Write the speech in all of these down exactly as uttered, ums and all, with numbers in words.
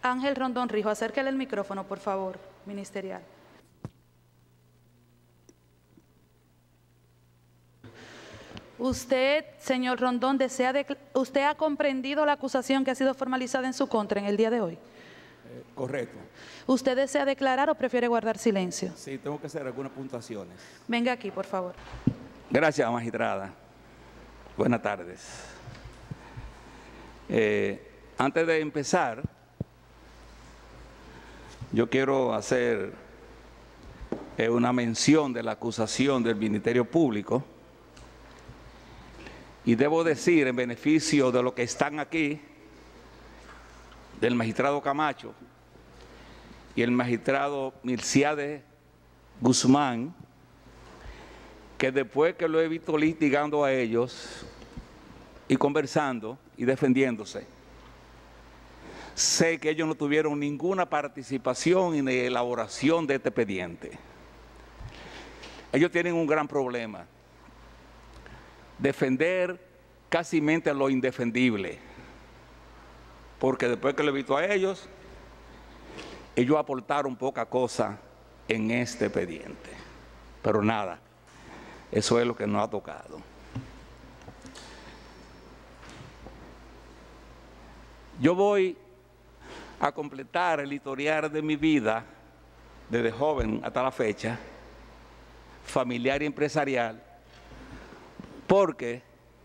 Ángel Rondón Rijo, acérquele el micrófono, por favor, ministerial. Usted, señor Rondón, desea ¿usted ha comprendido la acusación que ha sido formalizada en su contra en el día de hoy? Eh, correcto. ¿Usted desea declarar o prefiere guardar silencio? Sí, tengo que hacer algunas puntuaciones. Venga aquí, por favor. Gracias, magistrada. Buenas tardes. Eh, antes de empezar, yo quiero hacer eh, una mención de la acusación del Ministerio Público. Y debo decir, en beneficio de los que están aquí, del magistrado Camacho y el magistrado Milciades Guzmán, que después que lo he visto litigando a ellos y conversando y defendiéndose, sé que ellos no tuvieron ninguna participación en la elaboración de este expediente. Ellos tienen un gran problema: defender casi mente lo indefendible, porque después que lo he visto a ellos, ellos aportaron poca cosa en este expediente, pero nada, eso es lo que nos ha tocado. Yo voy a completar el historial de mi vida, desde joven hasta la fecha, familiar y empresarial, porque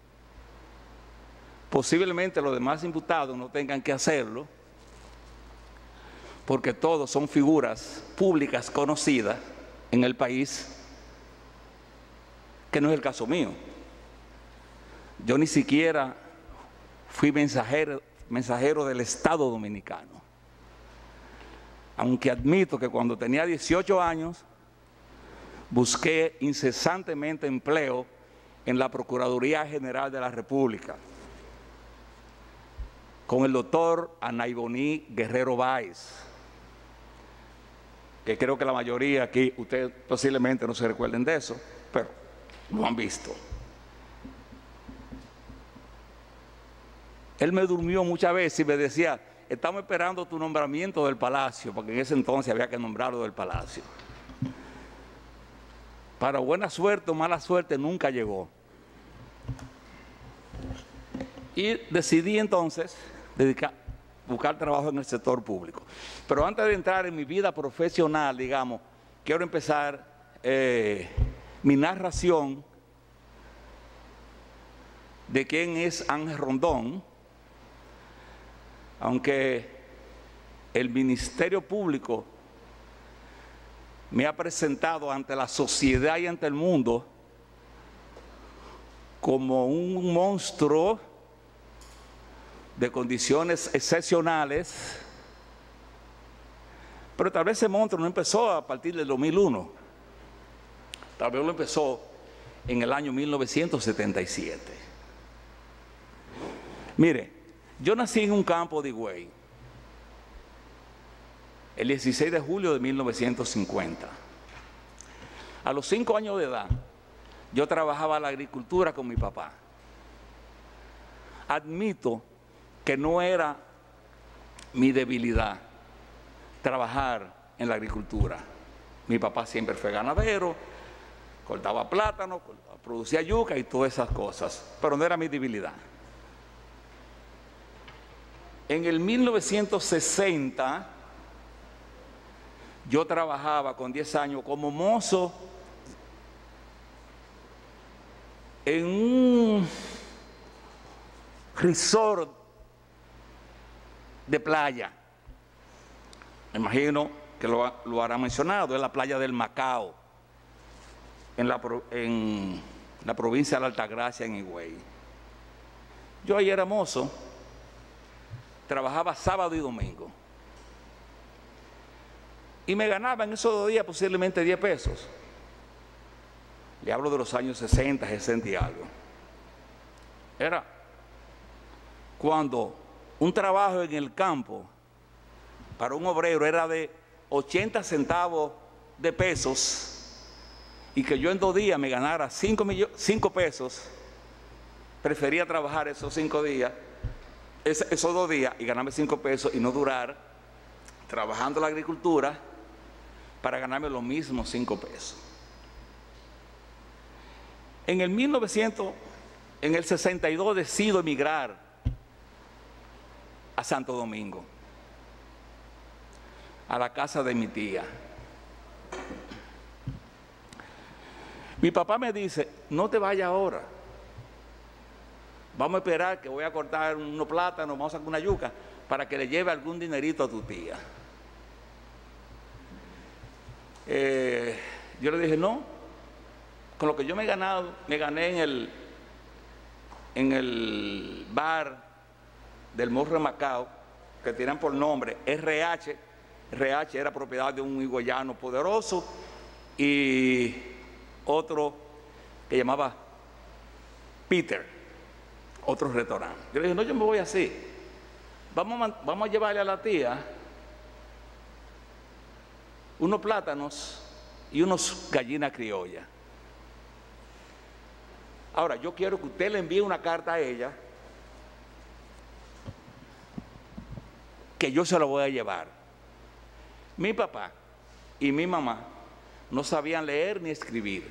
posiblemente los demás imputados no tengan que hacerlo, porque todos son figuras públicas conocidas en el país, que no es el caso mío. Yo ni siquiera fui mensajero, mensajero del Estado Dominicano, aunque admito que cuando tenía dieciocho años busqué incesantemente empleo en la Procuraduría General de la República, con el doctor Anaiboní Guerrero Báez, que creo que la mayoría aquí, ustedes posiblemente no se recuerden de eso, pero lo han visto. Él me durmió muchas veces y me decía: estamos esperando tu nombramiento del Palacio, porque en ese entonces había que nombrarlo del Palacio. Para buena suerte o mala suerte nunca llegó. Y decidí entonces dedicar, buscar trabajo en el sector público. Pero antes de entrar en mi vida profesional, digamos, quiero empezar eh, mi narración de quién es Ángel Rondón, aunque el Ministerio Público me ha presentado ante la sociedad y ante el mundo como un monstruo de condiciones excepcionales, pero tal vez ese monstruo no empezó a partir del dos mil uno, tal vez lo empezó en el año mil novecientos setenta y siete. Mire, yo nací en un campo de Higüey el dieciséis de julio de mil novecientos cincuenta. A los cinco años de edad, yo trabajaba la agricultura con mi papá. Admito que no era mi debilidad trabajar en la agricultura. Mi papá siempre fue ganadero, cortaba plátano, producía yuca y todas esas cosas, pero no era mi debilidad. En el mil novecientos sesenta, yo trabajaba con diez años como mozo en un resort de playa. Me imagino que lo, lo habrá mencionado, es la playa del Macao, en la, en la provincia de la Altagracia, en Higüey. Yo ahí era mozo, trabajaba sábado y domingo, y me ganaba en esos dos días posiblemente diez pesos. Le hablo de los años sesenta, sesenta y algo. Era cuando un trabajo en el campo para un obrero era de ochenta centavos de pesos, y que yo en dos días me ganara cinco pesos, prefería trabajar esos cinco días, esos dos días y ganarme cinco pesos y no durar trabajando la agricultura para ganarme los mismos cinco pesos. En el mil novecientos, en el sesenta y dos decido emigrar a Santo Domingo, a la casa de mi tía. Mi papá me dice, no te vayas ahora, vamos a esperar que voy a cortar unos plátanos, vamos a sacar una yuca, para que le lleve algún dinerito a tu tía. Eh, yo le dije, no, con lo que yo me he ganado, me gané en el, en el bar del Morro de Macao, que tiran por nombre R H. R H era propiedad de un higüeyano poderoso y otro que llamaba Peter, otro restaurante. Yo le dije, no, yo me voy así. Vamos a, vamos a llevarle a la tía unos plátanos y unos gallinas criollas. Ahora, yo quiero que usted le envíe una carta a ella que yo se la voy a llevar. Mi papá y mi mamá no sabían leer ni escribir.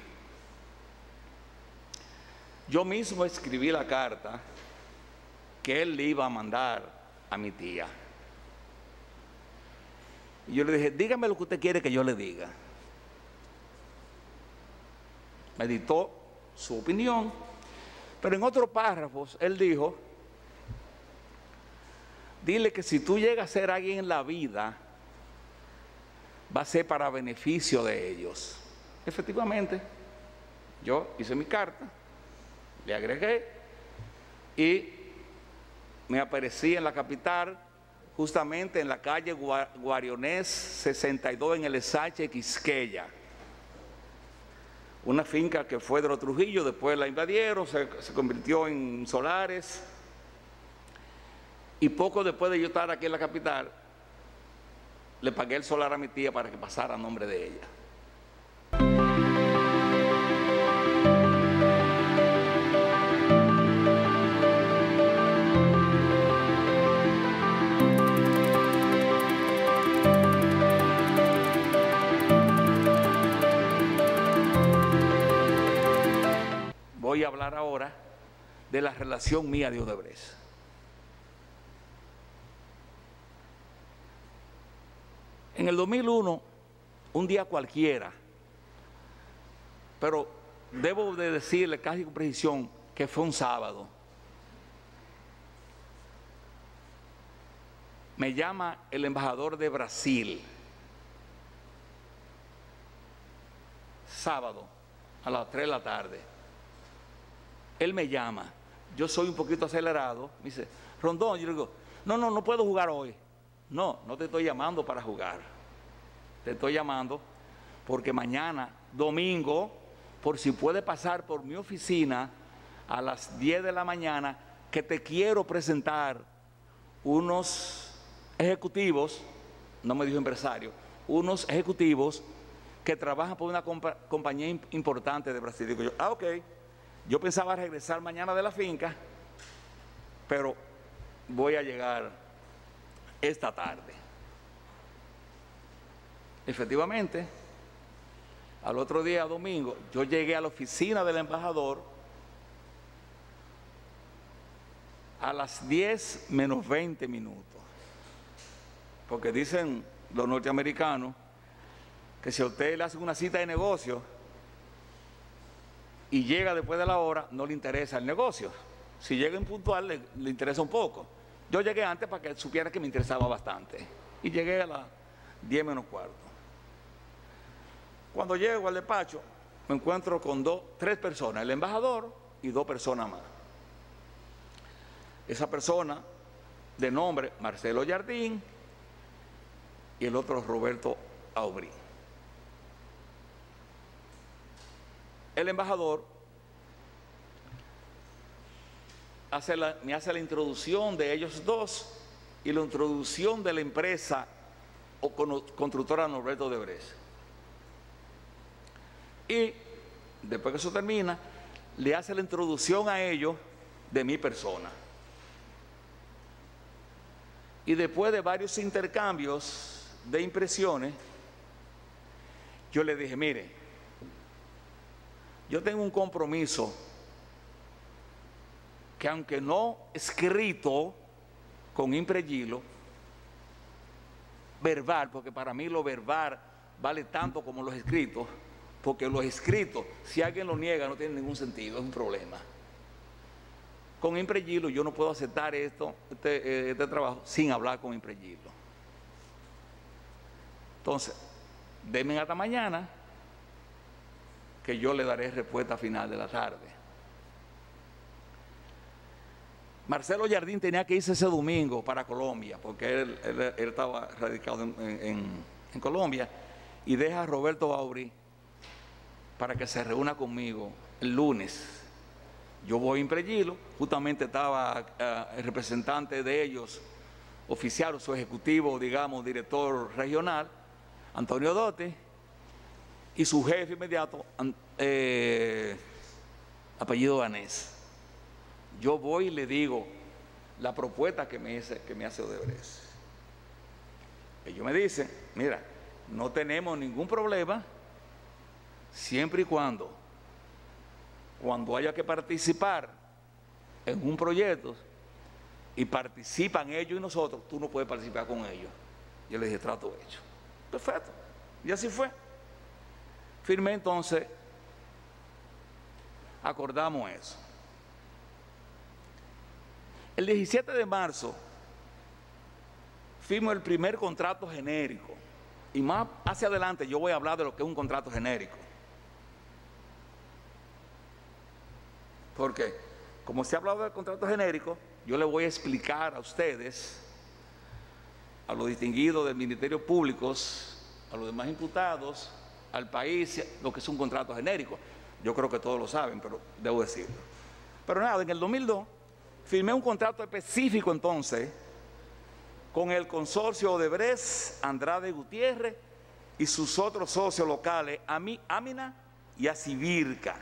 Yo mismo escribí la carta que él le iba a mandar a mi tía. Y yo le dije, dígame lo que usted quiere que yo le diga. Me dictó su opinión, pero en otros párrafos él dijo, dile que si tú llegas a ser alguien en la vida, va a ser para beneficio de ellos. Efectivamente, yo hice mi carta, le agregué y me aparecí en la capital, justamente en la calle Guarionés sesenta y dos en el Ensanche Quisqueya. Una finca que fue de los Trujillo, después la invadieron, se, se convirtió en solares. Y poco después de yo estar aquí en la capital, le pagué el solar a mi tía para que pasara a nombre de ella. Voy a hablar ahora de la relación mía de Odebrecht. En el dos mil uno, un día cualquiera, pero debo de decirle casi con precisión que fue un sábado, me llama el embajador de Brasil, sábado a las tres de la tarde. Él me llama, yo soy un poquito acelerado, me dice, Rondón, yo le digo, no, no, no puedo jugar hoy. No, no te estoy llamando para jugar. Te estoy llamando porque mañana, domingo, por si puede pasar por mi oficina a las diez de la mañana, que te quiero presentar unos ejecutivos, no me dijo empresario, unos ejecutivos que trabajan por una compa compañía importante de Brasil. Digo yo, ah, ok. Yo pensaba regresar mañana de la finca, pero voy a llegar esta tarde. Efectivamente, al otro día, domingo, yo llegué a la oficina del embajador a las diez menos veinte minutos. Porque dicen los norteamericanos que si a usted le hacen una cita de negocio y llega después de la hora, no le interesa el negocio. Si llega impuntual, le, le interesa un poco. Yo llegué antes para que supiera que me interesaba bastante. Y llegué a las diez menos cuarto. Cuando llego al despacho, me encuentro con dos, tres personas, el embajador y dos personas más. Esa persona, de nombre Marcelo Jardín, y el otro Roberto Aubry. El embajador hace la, me hace la introducción de ellos dos y la introducción de la empresa o constructora Norberto Odebrecht. Y después que eso termina, le hace la introducción a ellos de mi persona. Y después de varios intercambios de impresiones, yo le dije, mire, yo tengo un compromiso que aunque no escrito con Impregilo, verbal, porque para mí lo verbal vale tanto como los escritos, porque los escritos, si alguien lo niega, no tiene ningún sentido, es un problema. Con Impregilo yo no puedo aceptar esto, este, este trabajo sin hablar con Impregilo. Entonces, denme hasta mañana que yo le daré respuesta final de la tarde. Marcelo Jardín tenía que irse ese domingo para Colombia, porque él, él, él estaba radicado en, en, en Colombia, y deja a Roberto Bauri para que se reúna conmigo el lunes. Yo voy a Impregilo, justamente estaba uh, el representante de ellos, oficial o su ejecutivo, digamos, director regional, Antonio Dote, y su jefe inmediato, eh, apellido Danés. Yo voy y le digo la propuesta que me hace, que me hace Odebrecht. Ellos me dicen, mira, no tenemos ningún problema siempre y cuando, cuando haya que participar en un proyecto y participan ellos y nosotros, tú no puedes participar con ellos. Yo le dije, trato hecho. Perfecto. Y así fue. Firmé entonces, acordamos eso. El diecisiete de marzo firmo el primer contrato genérico, y más hacia adelante yo voy a hablar de lo que es un contrato genérico. Porque, como se ha hablado del contrato genérico, yo le voy a explicar a ustedes, a los distinguidos del Ministerio Público, a los demás imputados, al país, lo que es un contrato genérico. Yo creo que todos lo saben, pero debo decirlo. Pero nada, en el dos mil dos firmé un contrato específico entonces con el consorcio Odebrecht, Andrade Gutiérrez y sus otros socios locales, Amina y Acibirca.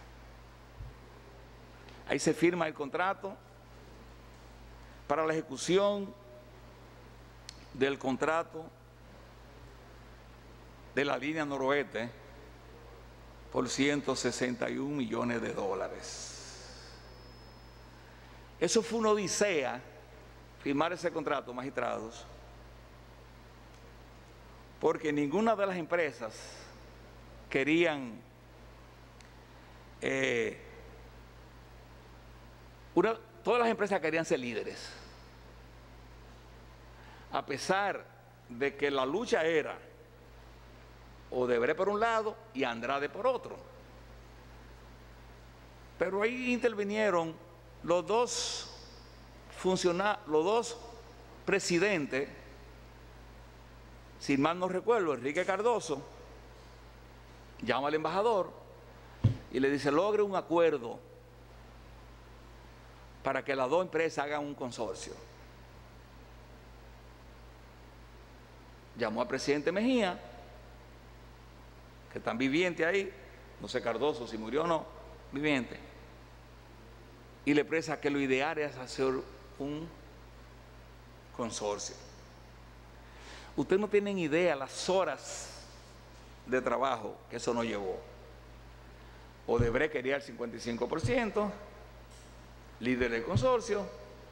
Ahí se firma el contrato para la ejecución del contrato de la línea noroeste por ciento sesenta y un millones de dólares. Eso fue una odisea, firmar ese contrato, magistrados, porque ninguna de las empresas querían eh, una, todas las empresas querían ser líderes, a pesar de que la lucha era Odebrecht por un lado y Andrade por otro. Pero ahí intervinieron los dos funcionarios, los dos presidentes, si mal no recuerdo, Enrique Cardoso, llama al embajador y le dice, logre un acuerdo para que las dos empresas hagan un consorcio. Llamó al presidente Mejía, que están vivientes ahí, no sé Cardoso si murió o no, viviente, y le expresa que lo ideal es hacer un consorcio. Ustedes no tienen idea las horas de trabajo que eso nos llevó. Odebrecht quería el cincuenta y cinco por ciento, líder del consorcio,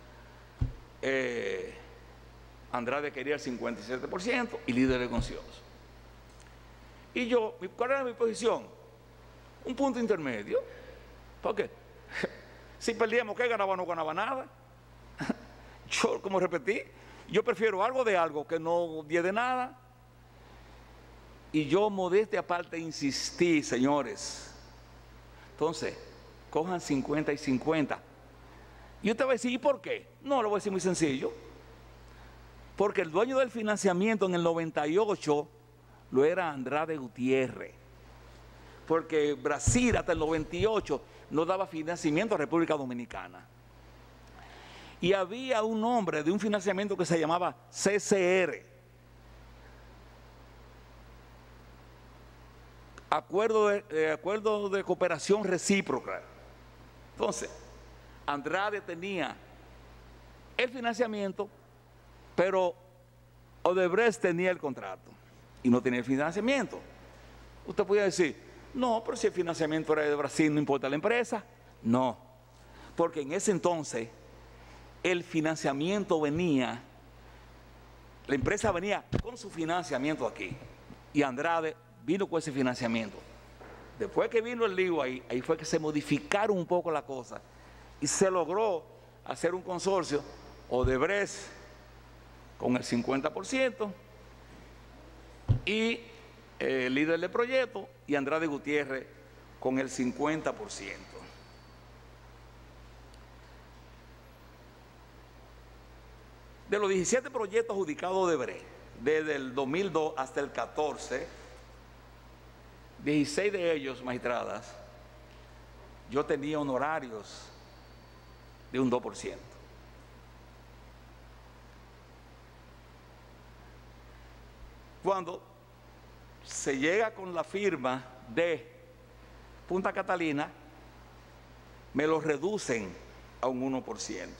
eh, Andrade quería el cincuenta y siete por ciento y líder del consorcio. Y yo, ¿cuál era mi posición? Un punto intermedio. ¿Por qué? Si perdíamos, ¿qué ganaba? No ganaba nada. Yo, como repetí, yo prefiero algo de algo que no die de nada. Y yo, modestia aparte, insistí, señores. Entonces, cojan cincuenta y cincuenta. Y usted va a decir, ¿y por qué? No, lo voy a decir muy sencillo. Porque el dueño del financiamiento en el noventa y ocho lo era Andrade Gutiérrez. Porque Brasil hasta el noventa y ocho no daba financiamiento a República Dominicana. Y había un nombre de un financiamiento que se llamaba C C R, Acuerdo de, eh, Acuerdo de Cooperación Recíproca. Entonces, Andrade tenía el financiamiento, pero Odebrecht tenía el contrato y no tenía el financiamiento. Usted podría decir, no, pero si el financiamiento era de Brasil, no importa la empresa. No, porque en ese entonces el financiamiento venía, la empresa venía con su financiamiento aquí y Andrade vino con ese financiamiento. Después que vino el lío ahí, ahí fue que se modificaron un poco las cosas y se logró hacer un consorcio, Odebrecht con el cincuenta por ciento y eh, el líder del proyecto y Andrade Gutiérrez con el cincuenta por ciento. De los diecisiete proyectos adjudicados a Odebrecht, desde el dos mil dos hasta el catorce, dieciséis de ellos, magistradas, yo tenía honorarios de un dos por ciento. Cuando se llega con la firma de Punta Catalina, me lo reducen a un uno por ciento.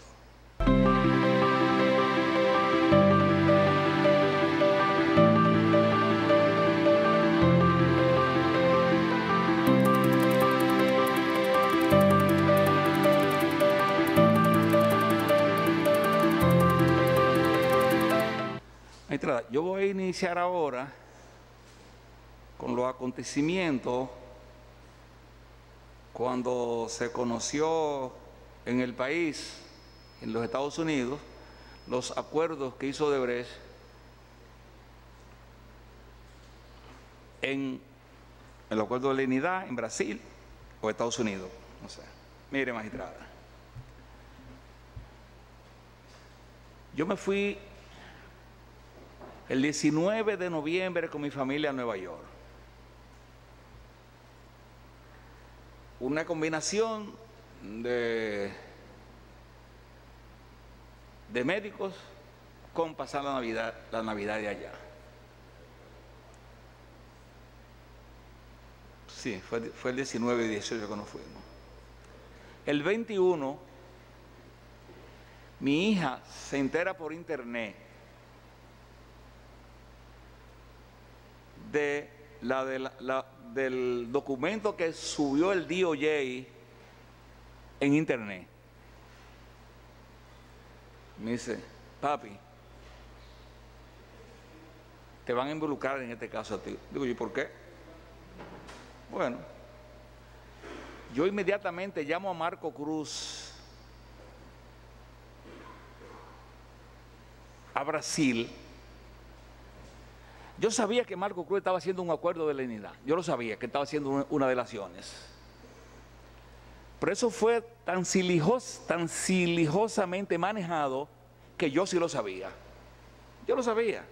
Yo voy a iniciar ahora con los acontecimientos cuando se conoció en el país, en los Estados Unidos, los acuerdos que hizo Odebrecht en el acuerdo de lenidad en Brasil o Estados Unidos. No sé. Mire, magistrada, yo me fui el diecinueve de noviembre con mi familia a Nueva York. Una combinación de, de médicos con pasar la Navidad, la Navidad de allá. Sí, fue, fue el diecinueve y dieciocho que nos fuimos. El veintiuno, mi hija se entera por internet de la, de la, la, del documento que subió el D O J en internet. Me dice, papi, te van a involucrar en este caso a ti. Digo, ¿y por qué? Bueno, yo inmediatamente llamo a Marco Cruz a Brasil. Yo sabía que Marco Cruz estaba haciendo un acuerdo de lenidad. Yo lo sabía, que estaba haciendo una delaciones. Pero eso fue tan, silijos, tan silijosamente manejado que yo sí lo sabía. Yo lo sabía.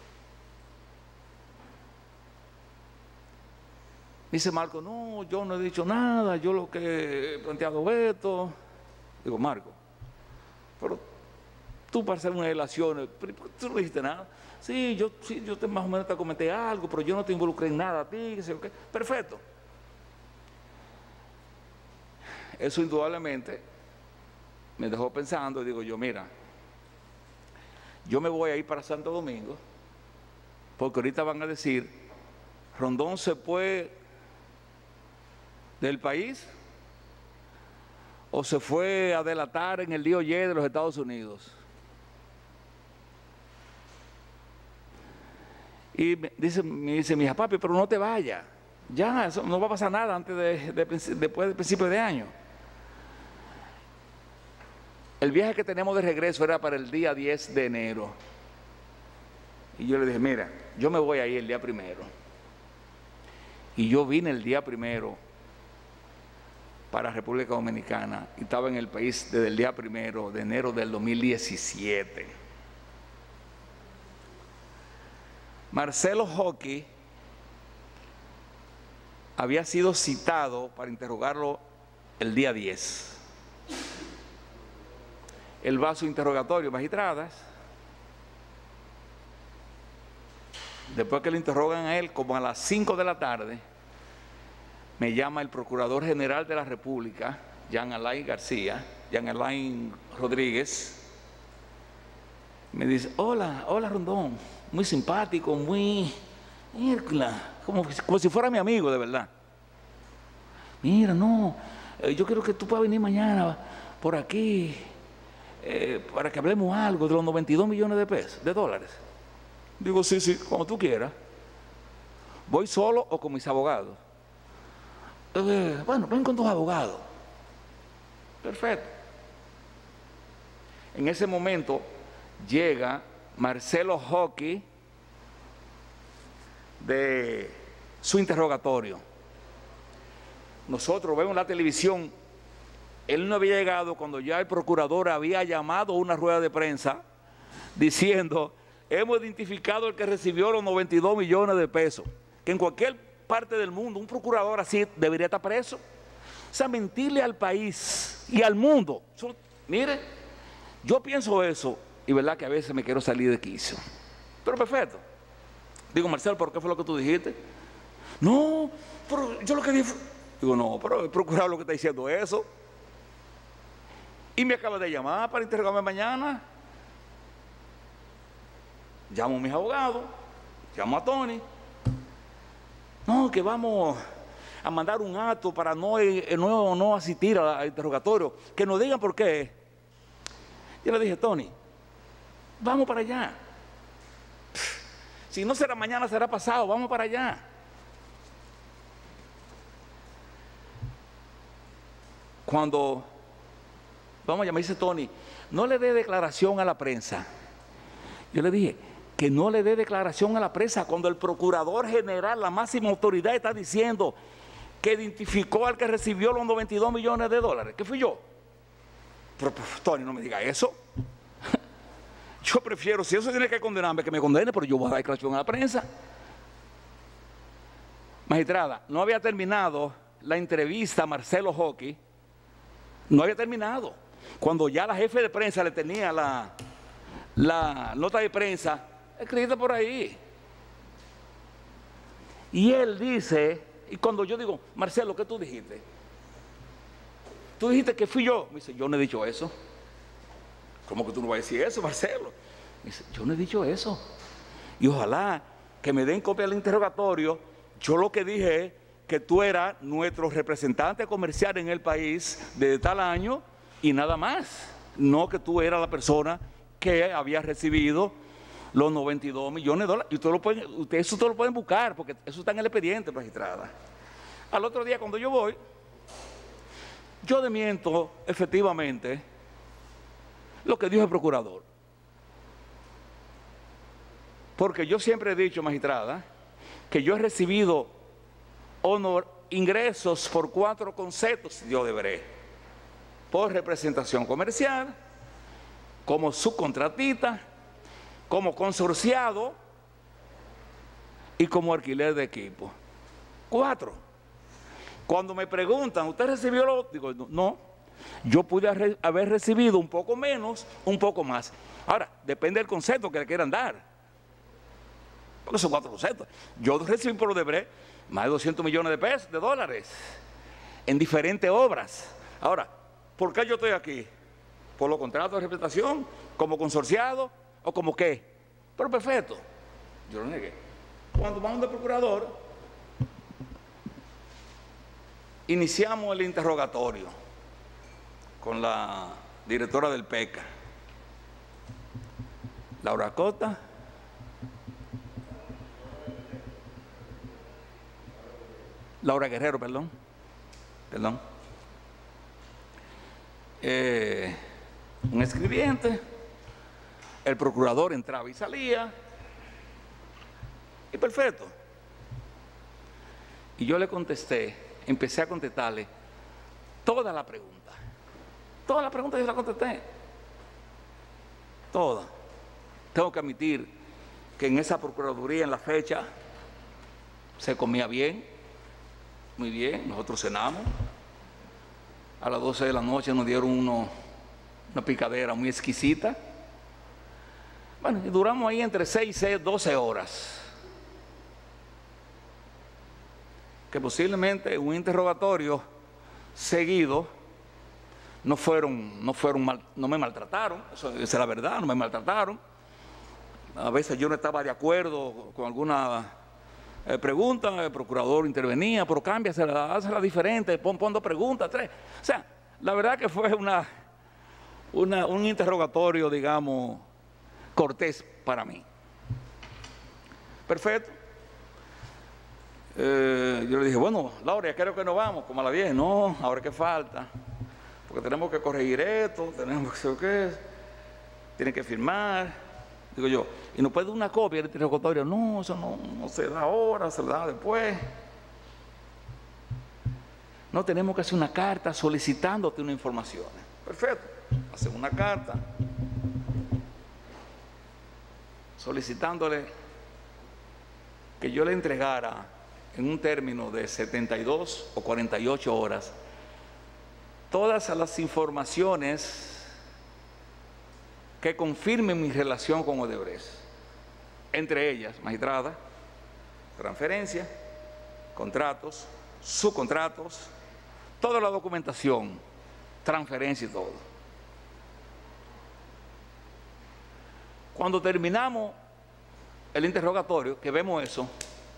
Dice Marco, no, yo no he dicho nada, yo lo que he planteado esto. Digo, Marco, pero tú para hacer unas delaciones, tú no dijiste nada. Sí, yo, sí, yo te, más o menos te comenté algo, pero yo no te involucré en nada a ti. ¿Qué? Perfecto. Eso indudablemente me dejó pensando y digo yo, mira, yo me voy a ir para Santo Domingo porque ahorita van a decir, Rondón se fue del país o se fue a delatar en el D O J de los Estados Unidos. Y me dice, me dice mi hija, papi, pero no te vayas. Ya, eso no va a pasar nada antes de, de, después del principio de año. El viaje que tenemos de regreso era para el día diez de enero. Y yo le dije, mira, yo me voy a ir el día primero. Y yo vine el día primero para República Dominicana y estaba en el país desde el día primero de enero del dos mil diecisiete. Marcelo Hockey había sido citado para interrogarlo el día diez. Él va a su interrogatorio, magistradas. Después que le interrogan a él, como a las cinco de la tarde, me llama el Procurador General de la República, Jean Alain García, Jean Alain Rodríguez. Me dice, hola, hola Rondón, muy simpático, muy, como, como si fuera mi amigo de verdad. Mira, no, eh, yo quiero que tú puedas venir mañana por aquí eh, para que hablemos algo de los noventa y dos millones de pesos, de dólares. Digo, sí, sí, como tú quieras. ¿Voy solo o con mis abogados? Eh, bueno, ven con tus abogados. Perfecto. En ese momento llega Marcelo Hockey de su interrogatorio. Nosotros vemos la televisión, él no había llegado cuando ya el procurador había llamado a una rueda de prensa diciendo, hemos identificado el que recibió los noventa y dos millones de pesos, que en cualquier parte del mundo un procurador así debería estar preso. O sea, mentirle al país y al mundo. So, mire, yo pienso eso y verdad que a veces me quiero salir de quicio. Pero perfecto. Digo, Marcelo, ¿por qué fue lo que tú dijiste? No, pero yo lo que dije fue... Digo, no, pero el procurador lo que está diciendo es eso. Y me acaba de llamar para interrogarme mañana. Llamo a mis abogados, llamo a Tony. No, que vamos a mandar un acto para no, no, no asistir al interrogatorio. Que nos digan por qué. Yo le dije, Tony, vamos para allá. Si no será mañana, será pasado, vamos para allá. Cuando, vamos a llamar, dice Tony, no le dé declaración a la prensa. Yo le dije, que no le dé declaración a la prensa cuando el procurador general, la máxima autoridad, está diciendo que identificó al que recibió los noventa y dos millones de dólares. ¿Qué fui yo? Pero, pero Tony, no me diga eso. Yo prefiero, si eso tiene que condenarme, que me condene, pero yo voy a dar declaración a la prensa. Magistrada, no había terminado la entrevista a Marcelo Hockey, no había terminado. Cuando ya la jefe de prensa le tenía la, la nota de prensa escrita por ahí. Y él dice, y cuando yo digo, Marcelo, ¿qué tú dijiste? Tú dijiste que fui yo. Me dice, yo no he dicho eso. ¿Cómo que tú no vas a decir eso, Marcelo? Me dice, yo no he dicho eso. Y ojalá que me den copia del interrogatorio. Yo lo que dije es que tú eras nuestro representante comercial en el país desde tal año y nada más. No que tú eras la persona que había recibido los noventa y dos millones de dólares. Y ustedes lo pueden, ustedes eso lo pueden buscar, porque eso está en el expediente, magistrada. Al otro día, cuando yo voy, yo desmiento efectivamente lo que dijo el procurador. Porque yo siempre he dicho, magistrada, que yo he recibido honor, ingresos por cuatro conceptos de Odebrecht. Por representación comercial, como subcontratista, como consorciado y como alquiler de equipo. Cuatro. Cuando me preguntan, ¿usted recibió lo? Digo, no, yo pude re haber recibido un poco menos, un poco más. Ahora, depende del concepto que le quieran dar. Porque son cuatro conceptos. Yo recibí por Odebrecht más de doscientos millones de pesos, de dólares, en diferentes obras. Ahora, ¿por qué yo estoy aquí? ¿Por los contratos de representación? ¿Como consorciado? ¿O como qué? Pero perfecto. Yo lo negué. Cuando vamos al procurador, iniciamos el interrogatorio con la directora del P E C A, Laura Cota, Laura Guerrero, perdón, perdón, eh, un escribiente, el procurador entraba y salía, y perfecto. Y yo le contesté, empecé a contestarle toda la pregunta, toda la pregunta yo la contesté, toda. Tengo que admitir que en esa procuraduría, en la fecha, se comía bien, muy bien, nosotros cenamos, a las doce de la noche nos dieron uno, una picadera muy exquisita. Bueno, y duramos ahí entre seis y doce horas. Que posiblemente un interrogatorio seguido no fueron, no fueron mal, no me maltrataron, eso, esa es la verdad, no me maltrataron. a veces yo no estaba de acuerdo con alguna eh, pregunta, el procurador intervenía, pero cámbiasela, hazla diferente, pon, pon dos preguntas, tres. O sea, la verdad que fue una, una, un interrogatorio, digamos, cortés para mí. Perfecto. Eh, yo le dije, bueno, Laura, ya creo que nos vamos, como a las diez. No, ahora qué falta, porque tenemos que corregir esto, tenemos que saber qué, tienen que firmar. Digo yo, ¿y no puede dar una copia del interrogatorio? No, eso no, no se da ahora, se da después. No, tenemos que hacer una carta solicitándote una información. Perfecto, hacer una carta solicitándole que yo le entregara en un término de setenta y dos o cuarenta y ocho horas todas las informaciones que confirmen mi relación con Odebrecht, entre ellas, magistrada, transferencia, contratos, subcontratos, toda la documentación, transferencia y todo. Cuando terminamos el interrogatorio, que vemos eso,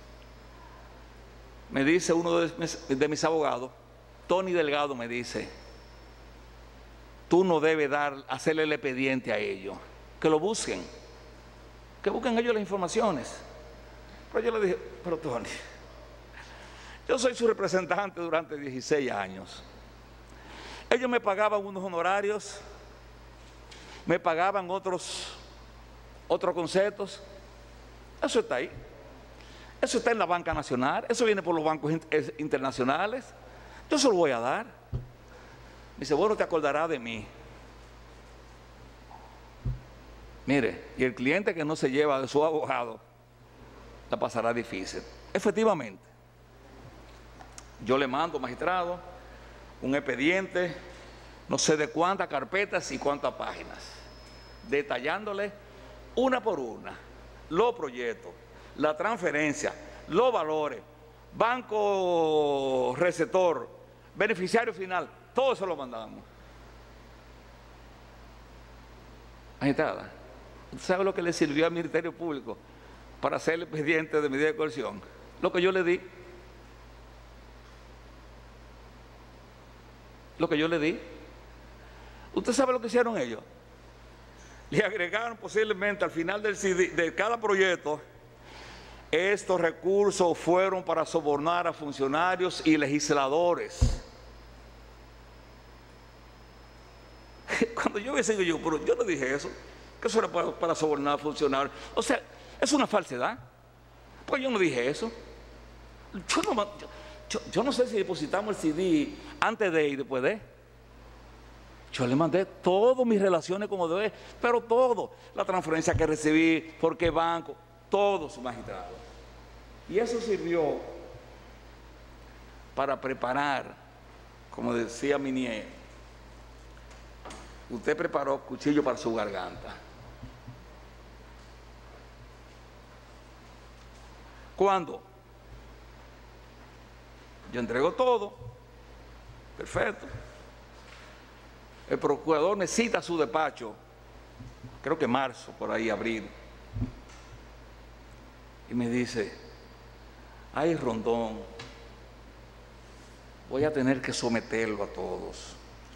me dice uno de mis, de mis abogados, Tony Delgado, me dice, tú no debes dar, hacerle el expediente a ellos, que lo busquen, que busquen ellos las informaciones. Pero yo le dije, pero Tony, yo soy su representante durante dieciséis años. Ellos me pagaban unos honorarios, me pagaban otros, otros conceptos. Eso está ahí. Eso está en la banca nacional, eso viene por los bancos internacionales. Yo se lo voy a dar. Me dice, bueno, te acordarás de mí. Mire, y el cliente que no se lleva de su abogado, la pasará difícil. Efectivamente, yo le mando, magistrado, un expediente, no sé de cuántas carpetas y cuántas páginas, detallándole una por una los proyectos, la transferencia, los valores, banco receptor, beneficiario final, todo eso lo mandamos. Magistrada, ¿usted sabe lo que le sirvió al Ministerio Público para hacer el expediente de medida de coerción? Lo que yo le di. Lo que yo le di. ¿Usted sabe lo que hicieron ellos? Le agregaron posiblemente al final del C D, de cada proyecto, estos recursos fueron para sobornar a funcionarios y legisladores. Cuando yo hubiese dicho yo, pero yo no dije eso, que eso era para, para sobornar a funcionarios. O sea, es una falsedad. Pues yo no dije eso. Yo no, yo, yo, yo no sé si depositamos el C D antes de y después de. Yo le mandé todas mis relaciones con Odebrecht, pero todo, la transferencia que recibí, por qué banco, todo, su magistrado. Y eso sirvió para preparar, como decía Minier, usted preparó cuchillo para su garganta. ¿Cuándo? Yo entrego todo, perfecto. El procurador me cita a su despacho, creo que marzo, por ahí, abril, y me dice, ay, Rondón, voy a tener que someterlo a todos.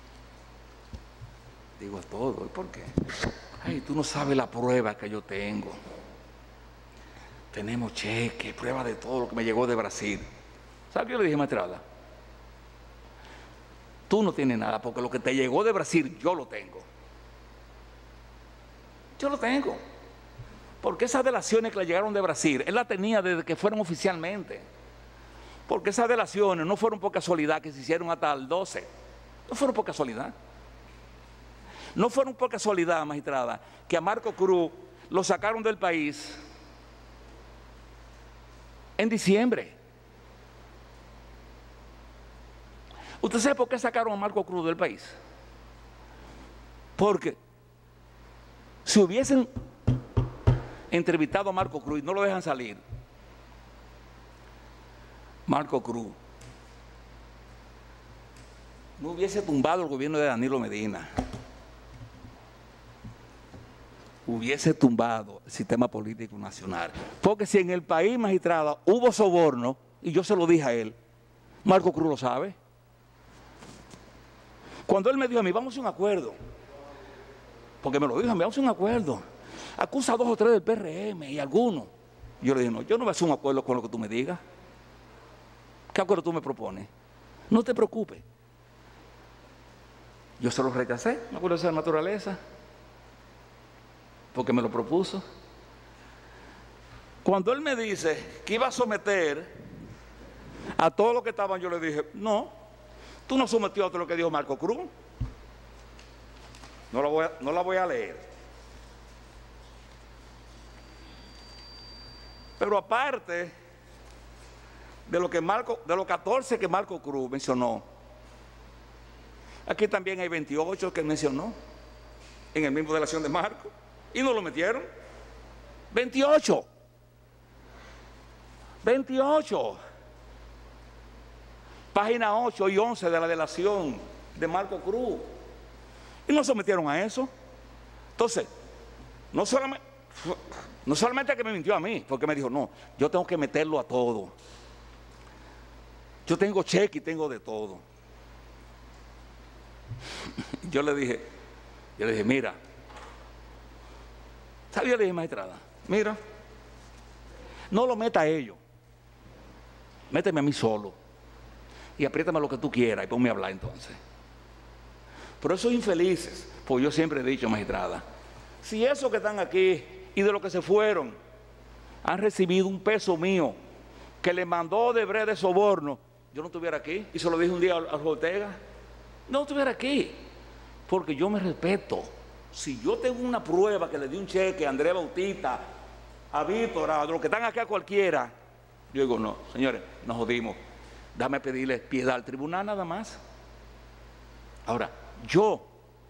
Digo, a todos, ¿y por qué? Ay, tú no sabes la prueba que yo tengo. Tenemos cheque, prueba de todo lo que me llegó de Brasil. ¿Sabes qué yo le dije, magistrada? Tú no tienes nada, porque lo que te llegó de Brasil, yo lo tengo. Yo lo tengo. Porque esas delaciones que le llegaron de Brasil, él las tenía desde que fueron oficialmente. Porque esas delaciones no fueron por casualidad que se hicieron hasta el doce. No fueron por casualidad. No fueron por casualidad, magistrada, que a Marco Cruz lo sacaron del país en diciembre. ¿Usted sabe por qué sacaron a Marco Cruz del país? Porque si hubiesen entrevistado a Marco Cruz y no lo dejan salir, Marco Cruz no hubiese tumbado el gobierno de Danilo Medina. hubiese tumbado el sistema político nacional. Porque si en el país, magistrada, hubo soborno, y yo se lo dije a él, Marco Cruz lo sabe. Cuando él me dijo a mí, vamos a un acuerdo, porque me lo dijo a mí, vamos a un acuerdo, acusa a dos o tres del P R M y algunos. Yo le dije, no, yo no voy a hacer un acuerdo con lo que tú me digas. ¿Qué acuerdo tú me propones? No te preocupes. Yo se lo rechacé, un acuerdo de esa naturaleza, porque me lo propuso. Cuando él me dice que iba a someter a todos los que estaban, yo le dije, no, tú no sometió a todo lo que dijo Marco Cruz. No la voy a, no la voy a leer. Pero aparte de lo que Marco, de los catorce que Marco Cruz mencionó, aquí también hay veintiocho que mencionó en el mismo de la acción de Marco y no lo metieron. veintiocho. veintiocho. Página ocho y once de la delación de Marco Cruz. Y no se metieron a eso. Entonces, no solamente, no solamente que me mintió a mí, porque me dijo, no, yo tengo que meterlo a todo. Yo tengo cheque y tengo de todo. Yo le dije, yo le dije, mira, ¿sabes? Yo le dije, magistrada, mira, no lo meta a ellos, méteme a mí solo y apriétame lo que tú quieras y ponme a hablar entonces. Pero esos infelices, pues yo siempre he dicho, magistrada, si esos que están aquí y de los que se fueron han recibido un peso mío que le mandó de bre de soborno, yo no estuviera aquí. Y se lo dije un día a Ortega, no estuviera aquí, porque yo me respeto. Si yo tengo una prueba que le di un cheque a Andrés Bautista, a Víctor, a los que están aquí, a cualquiera, yo digo, no, señores, nos jodimos, dame pedirle piedad al tribunal nada más. Ahora, yo,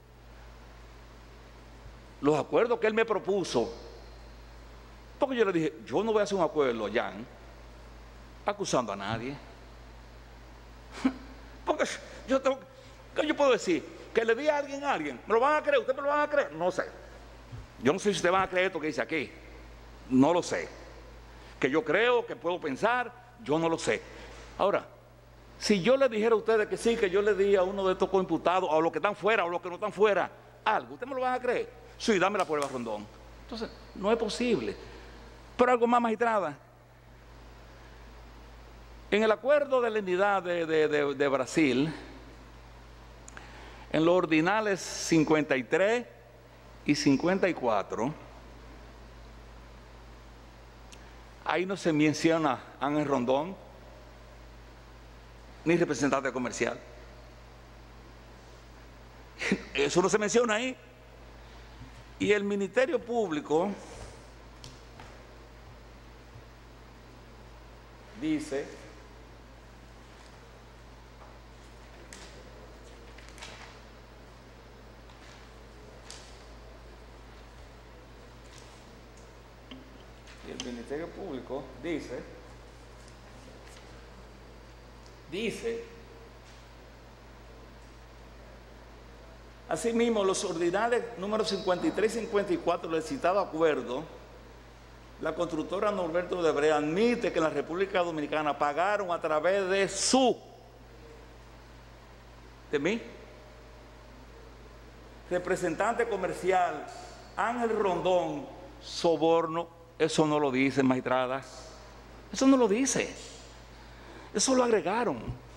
los acuerdos que él me propuso, porque yo le dije, yo no voy a hacer un acuerdo, Jan, acusando a nadie. Porque yo tengo, ¿qué yo puedo decir? Que le di a alguien a alguien, ¿me lo van a creer? ¿Ustedes me lo van a creer? No sé. Yo no sé si ustedes van a creer esto que dice aquí. No lo sé. Que yo creo, que puedo pensar, yo no lo sé. Ahora, si yo le dijera a ustedes que sí, que yo le di a uno de estos coimputados, o los que están fuera, o los que no están fuera, algo, ¿ustedes me lo van a creer? Sí, dame la prueba, Rondón. Entonces, no es posible. Pero algo más, magistrada. En el acuerdo de la entidad de, de, de, de Brasil, en los ordinales cincuenta y tres y cincuenta y cuatro, ahí no se menciona a Ángel Rondón, ni representante comercial. Eso no se menciona ahí. Y el Ministerio Público dice y el Ministerio Público dice dice asimismo, los ordinales números cincuenta y tres y cincuenta y cuatro del citado acuerdo, la constructora Norberto de Brea admite que en la República Dominicana pagaron a través de su, de mí, representante comercial Ángel Rondón, soborno. Eso no lo dice, magistrada. Eso no lo dice. Eso lo agregaron.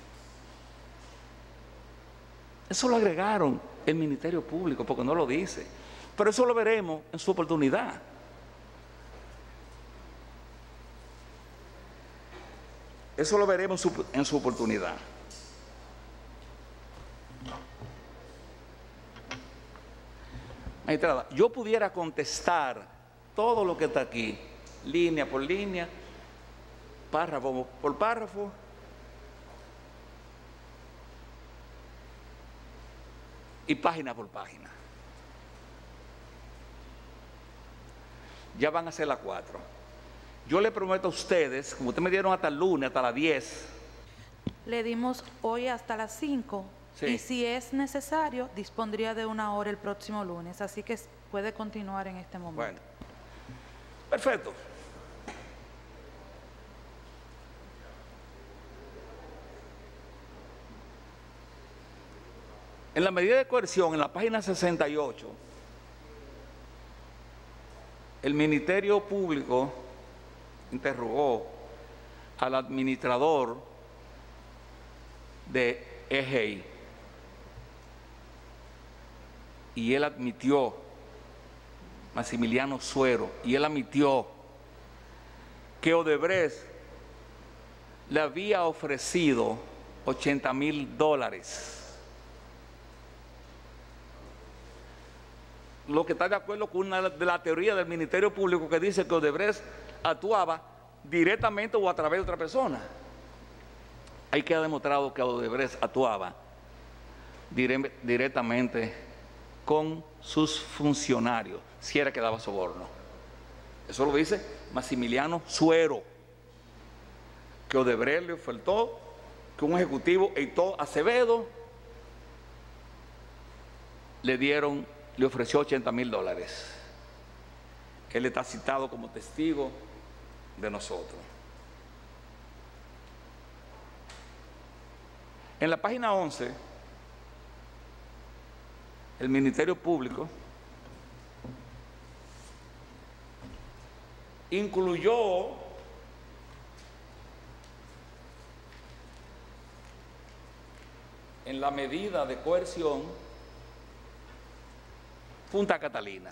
Eso lo agregaron el Ministerio Público porque no lo dice. Pero eso lo veremos en su oportunidad. Eso lo veremos en su, en su oportunidad. Magistrada, yo pudiera contestar todo lo que está aquí, línea por línea, párrafo por párrafo, y página por página. Ya van a ser las cuatro. Yo le prometo a ustedes, como ustedes me dieron hasta el lunes, hasta las diez. Le dimos hoy hasta las cinco. Sí. Y si es necesario, dispondría de una hora el próximo lunes. Así que puede continuar en este momento. Bueno, perfecto. En la medida de coerción, en la página sesenta y ocho, el Ministerio Público interrogó al administrador de E G I y él admitió, Maximiliano Suero, y él admitió que Odebrecht le había ofrecido ochenta mil dólares. Lo que está de acuerdo con una de la teoría del Ministerio Público que dice que Odebrecht actuaba directamente o a través de otra persona. Ahí queda demostrado que Odebrecht actuaba dire directamente con sus funcionarios, si era que daba soborno. Eso lo dice Maximiliano Suero, que Odebrecht le ofertó que un ejecutivo, Heitor Acevedo, le dieron, le ofreció ochenta mil dólares. Él está citado como testigo de nosotros. En la página once, el Ministerio Público incluyó en la medida de coerción Punta Catalina.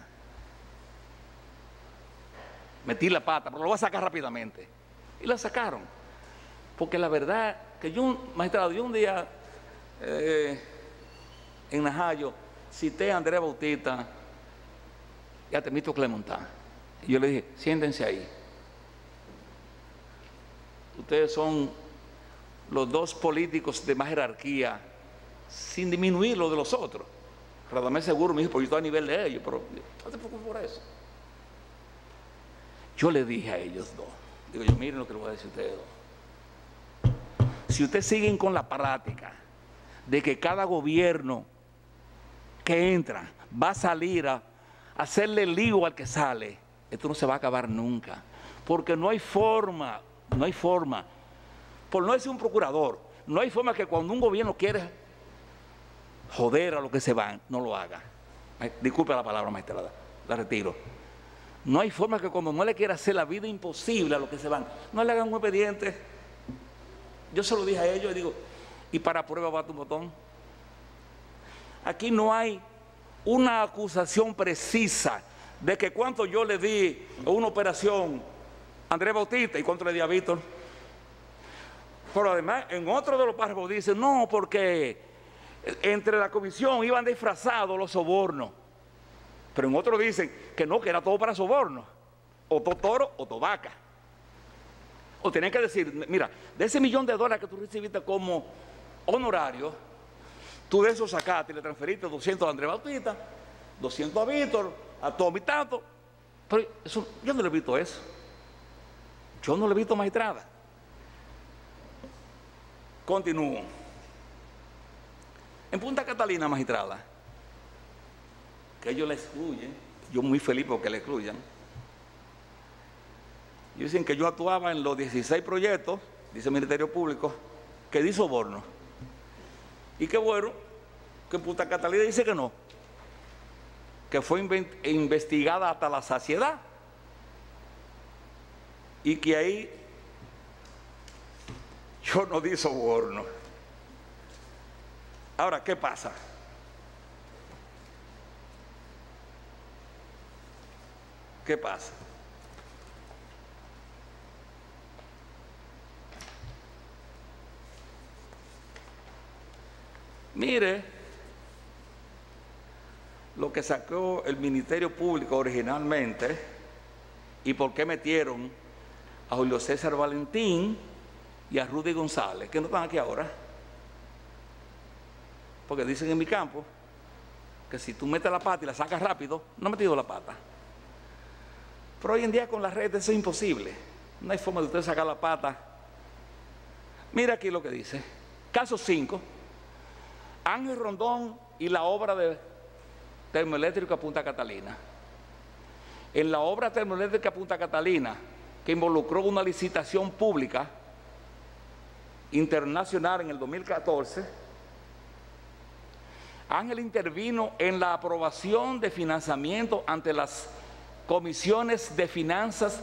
Metí la pata, pero lo voy a sacar rápidamente. Y la sacaron. Porque la verdad que yo, magistrado, yo un día eh, en Najayo cité a Andrés Bautista y a Temístocles Clemontán. Y yo le dije, siéntense ahí. Ustedes son los dos políticos de más jerarquía, sin disminuir lo de los otros. Radamés Seguro me dijo, porque yo estoy a nivel de ellos, pero no te preocupes por eso. Yo le dije a ellos dos, digo yo, miren lo que les voy a decir a ustedes dos. Si ustedes siguen con la práctica de que cada gobierno que entra va a salir a hacerle lío al que sale, esto no se va a acabar nunca. Porque no hay forma, no hay forma, por no decir un procurador, no hay forma que cuando un gobierno quiere joder a los que se van, no lo haga. Disculpe la palabra, magistrada, la retiro. No hay forma que cuando no le quiera hacer la vida imposible a los que se van, no le hagan un expediente. Yo se lo dije a ellos y digo, y para prueba bate un botón. Aquí no hay una acusación precisa de que cuánto yo le di a una operación a Andrés Bautista y cuánto le di a Víctor. Pero además, en otro de los párrafos dice, no, porque entre la comisión iban disfrazados los sobornos. Pero en otro dicen que no, que era todo para sobornos. O todo toro o todo vaca. O tienen que decir, mira, de ese millón de dólares que tú recibiste como honorario, tú de eso sacaste y le transferiste doscientos a Andrés Bautista, doscientos a Víctor, a Tommy tanto. Pero eso, yo no le he visto eso. Yo no le he visto, magistrada. Continúo. En Punta Catalina, magistrada, que ellos la excluyen, yo muy feliz porque la excluyan. Y dicen que yo actuaba en los dieciséis proyectos, dice el Ministerio Público, que di soborno. Y qué bueno que en Punta Catalina dice que no, que fue investigada hasta la saciedad y que ahí yo no di soborno. Ahora, ¿qué pasa? ¿Qué pasa? Mire lo que sacó el Ministerio Público originalmente y por qué metieron a Julio César Valentín y a Rudy González, que no están aquí ahora. Porque dicen en mi campo que si tú metes la pata y la sacas rápido, no he metido la pata. Pero hoy en día con las redes eso es imposible. No hay forma de usted sacar la pata. Mira aquí lo que dice. Caso cinco. Ángel Rondón y la obra de termoeléctrica Punta Catalina. en la obra termoeléctrica Punta Catalina, que involucró una licitación pública internacional en el dos mil catorce, Ángel intervino en la aprobación de financiamiento ante las comisiones de finanzas,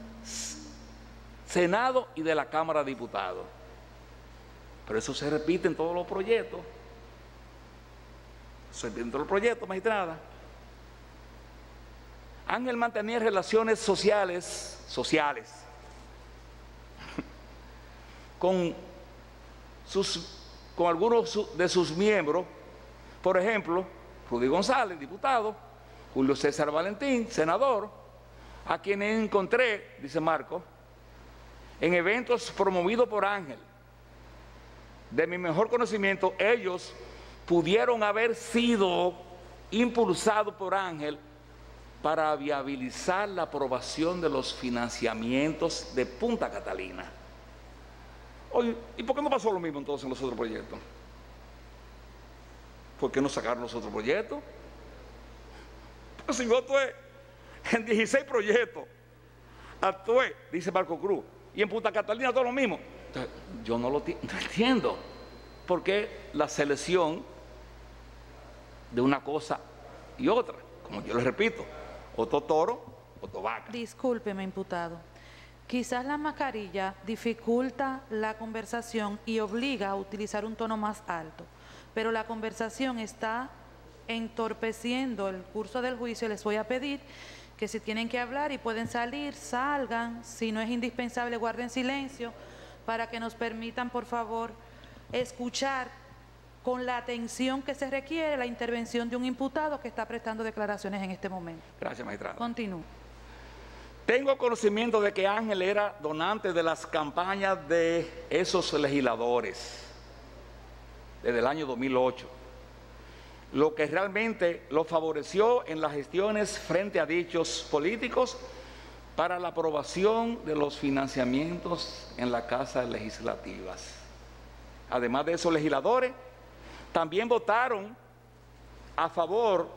Senado y de la Cámara de Diputados. Pero eso se repite en todos los proyectos. Se repite en todos los proyectos, magistrada. Ángel mantenía relaciones sociales, sociales con, sus, con algunos de sus miembros, por ejemplo, Rudy González, diputado, Julio César Valentín, senador, a quienes encontré, dice Marco, en eventos promovidos por Ángel. De mi mejor conocimiento, ellos pudieron haber sido impulsados por Ángel para viabilizar la aprobación de los financiamientos de Punta Catalina. Oye, ¿y por qué no pasó lo mismo entonces en los otros proyectos? ¿Por qué no sacaron los otros proyectos? Porque si yo actué en dieciséis proyectos, actué, dice Marco Cruz, y en Punta Catalina todo lo mismo. Entonces, yo no lo no entiendo. ¿Por qué la selección de una cosa y otra? Como yo les repito, otro toro, otro vaca. Discúlpeme, imputado. Quizás la mascarilla dificulta la conversación y obliga a utilizar un tono más alto, pero la conversación está entorpeciendo el curso del juicio. Les voy a pedir que si tienen que hablar y pueden salir, salgan. Si no es indispensable, guarden silencio para que nos permitan, por favor, escuchar con la atención que se requiere la intervención de un imputado que está prestando declaraciones en este momento. Gracias, magistrado. Continúo. Tengo conocimiento de que Ángel era donante de las campañas de esos legisladores desde el año dos mil ocho, lo que realmente lo favoreció en las gestiones frente a dichos políticos para la aprobación de los financiamientos en las casas legislativas. Además de esos legisladores, también votaron a favor,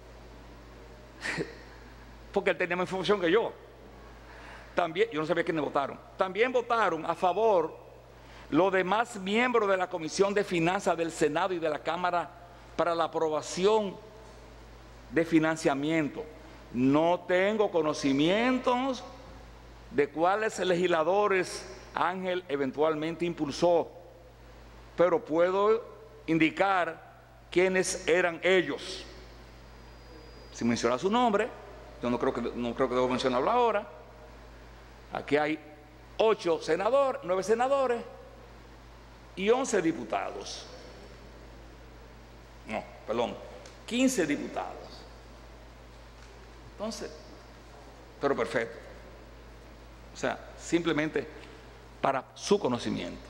porque él tenía más información que yo. También, yo no sabía quiénes votaron. También votaron a favor los demás miembros de la Comisión de Finanzas del Senado y de la Cámara para la aprobación de financiamiento. No tengo conocimientos de cuáles legisladores Ángel eventualmente impulsó, pero puedo indicar quiénes eran ellos. Sin mencionar su nombre, yo no creo que, no creo que debo mencionarlo ahora. Aquí hay ocho senadores, nueve senadores y once diputados. No, perdón, quince diputados. Entonces, pero perfecto. O sea, simplemente para su conocimiento.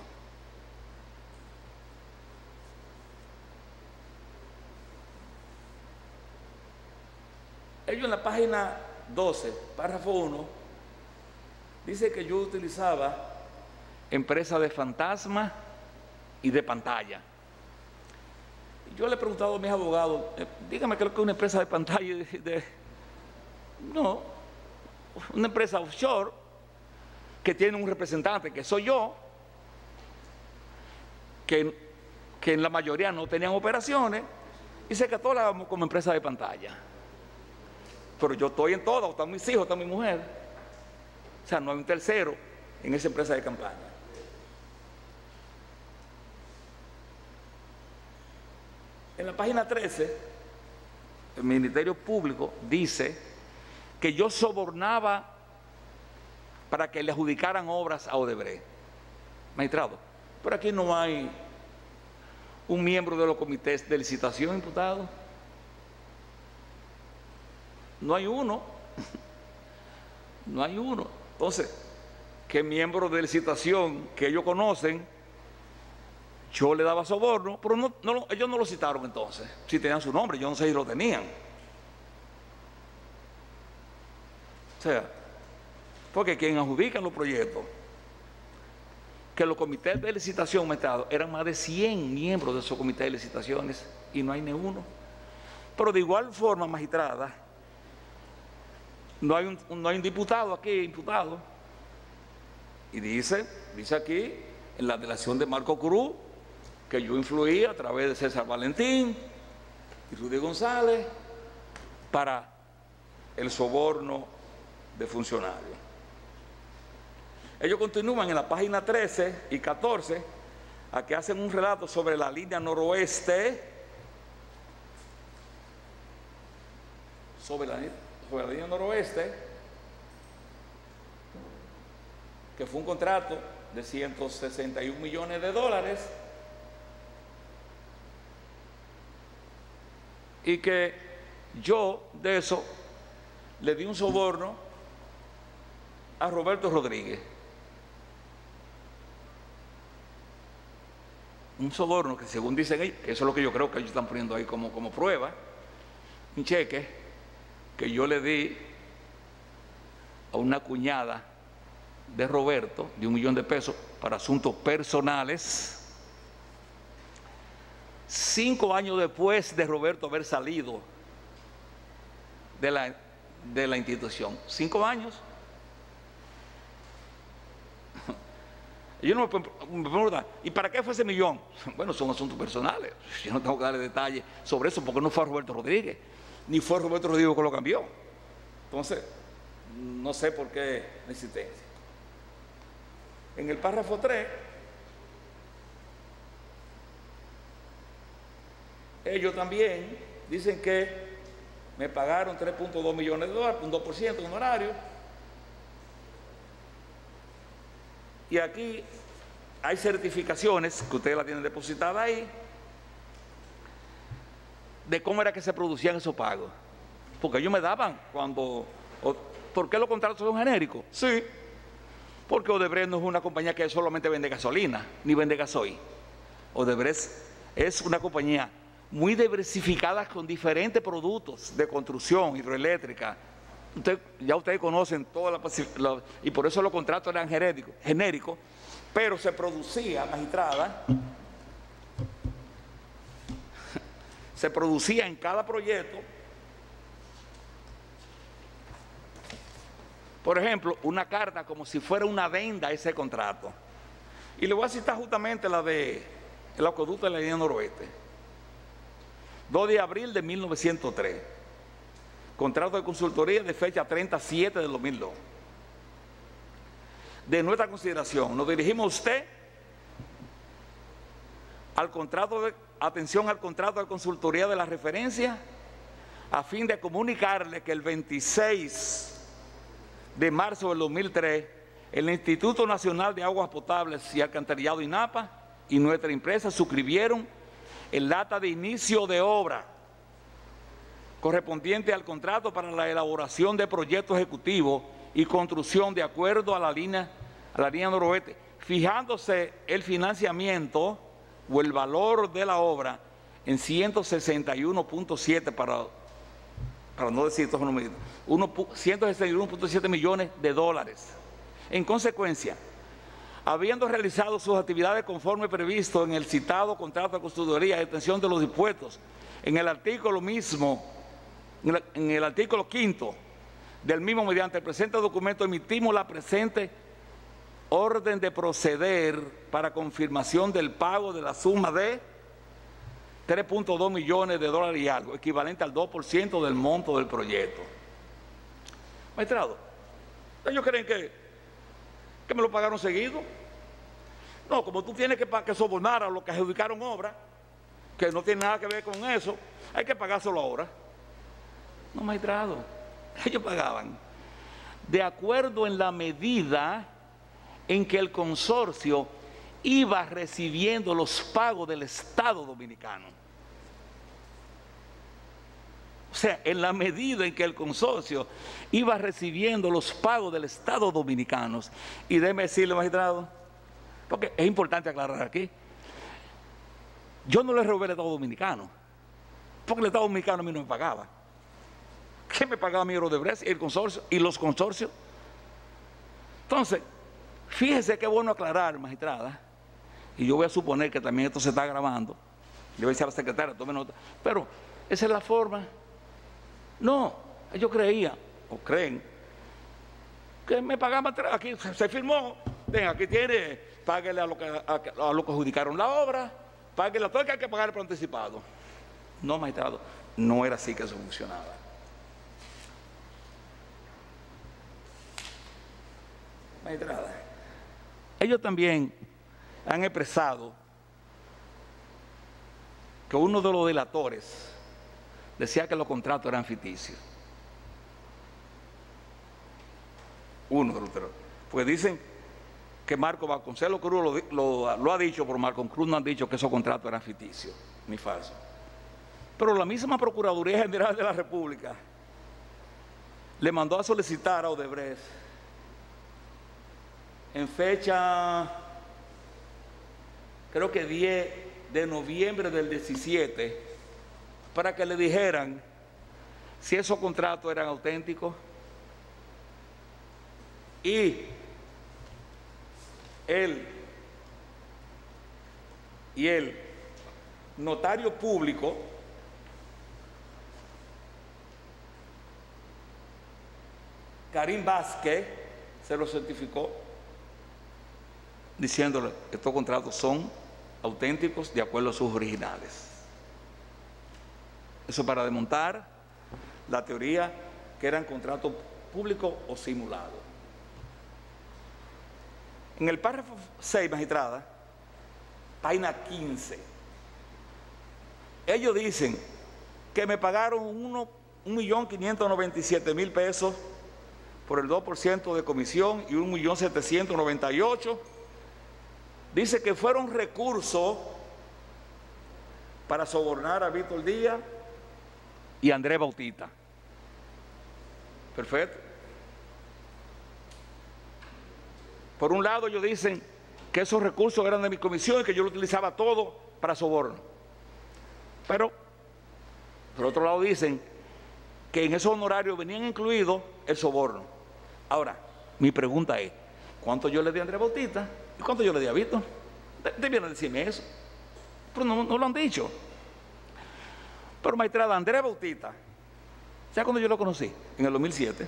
Ellos en la página doce, párrafo uno, dice que yo utilizaba empresa de fantasma y de pantalla. Yo le he preguntado a mis abogados, eh, dígame qué es lo que es una empresa de pantalla y de, de... No, una empresa offshore que tiene un representante que soy yo, que, que en la mayoría no tenían operaciones y se catalogan como empresa de pantalla. Pero yo estoy en todo, están mis hijos, está mi mujer. O sea, no hay un tercero en esa empresa de campaña. En la página trece, el Ministerio Público dice que yo sobornaba para que le adjudicaran obras a Odebrecht. Magistrado, pero aquí no hay un miembro de los comités de licitación, imputado. No hay uno. No hay uno. Entonces, ¿qué miembro de licitación que ellos conocen? Yo le daba soborno, pero no, no, ellos no lo citaron entonces. Si tenían su nombre, yo no sé si lo tenían. O sea, porque quien adjudican los proyectos, que los comités de licitación, magistrado, eran más de cien miembros de esos comités de licitaciones y no hay ni uno. Pero de igual forma, magistrada, no hay un, no hay un diputado aquí, imputado. Y dice, dice aquí, en la delación de Marco Cruz, que yo influí a través de César Valentín y Rudy González para el soborno de funcionarios. Ellos continúan en la página trece y catorce, a que hacen un relato sobre la línea noroeste, sobre la, sobre la línea noroeste, que fue un contrato de ciento sesenta y un millones de dólares, y que yo de eso le di un soborno a Roberto Rodríguez. Un soborno que, según dicen ellos, que eso es lo que yo creo que ellos están poniendo ahí como, como prueba, un cheque que yo le di a una cuñada de Roberto de un millón de pesos para asuntos personales, cinco años después de Roberto haber salido de la, de la institución. Cinco años. Yo no me pregunto, ¿y para qué fue ese millón? Bueno, son asuntos personales. Yo no tengo que darle detalles sobre eso porque no fue a Roberto Rodríguez, ni fue Roberto Rodríguez que lo cambió. Entonces, no sé por qué la insistencia. En el párrafo tres, ellos también dicen que me pagaron tres punto dos millones de dólares, un dos por ciento de honorario. Y aquí hay certificaciones que ustedes la tienen depositada ahí de cómo era que se producían esos pagos. Porque ellos me daban cuando... ¿Por qué los contratos son genéricos? Sí, porque Odebrecht no es una compañía que solamente vende gasolina, ni vende gasoil. Odebrecht es una compañía muy diversificada con diferentes productos de construcción, hidroeléctrica. Usted, ya ustedes conocen toda la, la... Y por eso los contratos eran genéricos, genéricos, pero se producía, magistrada, se producía en cada proyecto, por ejemplo, una carta como si fuera una adenda a ese contrato. Y le voy a citar justamente la de el acueducto de la línea noroeste. dos de abril de mil novecientos tres. Contrato de consultoría de fecha treinta y siete del dos mil dos. De nuestra consideración, nos dirigimos a usted al contrato de, atención al contrato de consultoría de la referencia, a fin de comunicarle que el veintiséis de marzo del dos mil tres, el Instituto Nacional de Aguas Potables y Alcantarillado INAPA y nuestra empresa suscribieron el acta de inicio de obra correspondiente al contrato para la elaboración de proyectos ejecutivos y construcción de acuerdo a la línea, a la línea noroeste, fijándose el financiamiento o el valor de la obra en ciento sesenta y uno punto siete para, para no decir estos números, ciento sesenta y uno punto siete millones de dólares. En consecuencia, habiendo realizado sus actividades conforme previsto en el citado contrato de consultoría de extensión de los dispuestos en el artículo mismo, en el artículo quinto del mismo, mediante el presente documento emitimos la presente orden de proceder para confirmación del pago de la suma de tres punto dos millones de dólares y algo, equivalente al dos por ciento del monto del proyecto. Magistrado, ¿ellos creen que, que me lo pagaron seguido? No, como tú tienes que, que sobornar a los que adjudicaron obra, que no tiene nada que ver con eso, hay que pagárselo ahora. No, magistrado, ellos pagaban de acuerdo en la medida en que el consorcio iba recibiendo los pagos del Estado Dominicano. O sea, en la medida en que el consorcio iba recibiendo los pagos del Estado Dominicano. Y déjeme decirle, magistrado, porque es importante aclarar aquí, yo no le robé al Estado Dominicano, porque el Estado Dominicano a mí no me pagaba. ¿Qué me pagaba mi Odebrecht y el consorcio y los consorcios? Entonces, fíjese qué bueno aclarar, magistrada, y yo voy a suponer que también esto se está grabando. Le voy a decir a la secretaria, tome nota, pero esa es la forma. No, ellos creían, o creen que me pagaban, aquí se firmó, ven, aquí tiene, páguele a los que, a, a lo que adjudicaron la obra, páguele a todo el que hay que pagar por anticipado. No, magistrado, no era así que eso funcionaba. Magistrada, ellos también han expresado que uno de los delatores decía que los contratos eran ficticios. Uno de los delatores. Pues dicen que Marco Vasconcelos Cruz lo, lo, lo ha dicho, pero Marco Cruz no han dicho que esos contratos eran ficticios, ni falsos. Pero la misma Procuraduría General de la República le mandó a solicitar a Odebrecht en fecha, creo que diez de noviembre del diecisiete, para que le dijeran si esos contratos eran auténticos. Y él y el notario público Karim Vázquez se lo certificó diciéndole que estos contratos son auténticos de acuerdo a sus originales. Eso para desmontar la teoría que eran contratos públicos o simulados. En el párrafo seis, magistrada, página quince, ellos dicen que me pagaron un millón quinientos noventa y siete mil pesos por el dos por ciento de comisión y un millón setecientos noventa y ocho. Dice que fueron recursos para sobornar a Víctor Díaz y Andrés Bautista. Perfecto. Por un lado ellos dicen que esos recursos eran de mi comisión y que yo lo utilizaba todo para soborno. Pero, por otro lado dicen que en esos honorarios venían incluidos el soborno. Ahora, mi pregunta es, ¿cuánto yo le di a Andrés Bautista y cuánto yo le di a Víctor? Debieron decirme eso, pero no, no lo han dicho. Pero magistrada, Andrés Bautista, ¿sabes cuándo yo lo conocí? En el dos mil siete.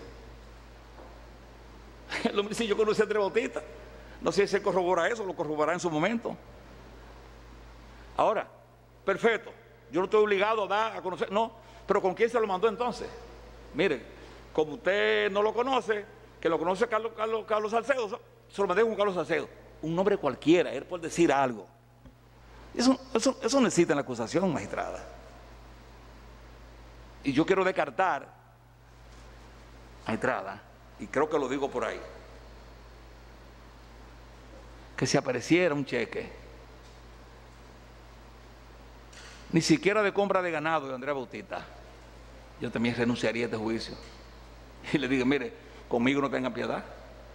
En el dos mil siete yo conocí a Andrés Bautista. No sé si se corrobora eso, lo corroborará en su momento. Ahora, perfecto, yo no estoy obligado a dar a conocer, no, pero ¿con quién se lo mandó entonces? Mire, como usted no lo conoce, que lo conoce Carlos, Carlos, Carlos Salcedo, se lo mandé con Carlos Salcedo, un nombre cualquiera, él por decir algo. Eso, eso, eso necesita la acusación, magistrada. Y yo quiero descartar, magistrada, y creo que lo digo por ahí, que si apareciera un cheque, ni siquiera de compra de ganado de Andrés Bautista, yo también renunciaría a este juicio. Y le digo, mire, conmigo no tengan piedad.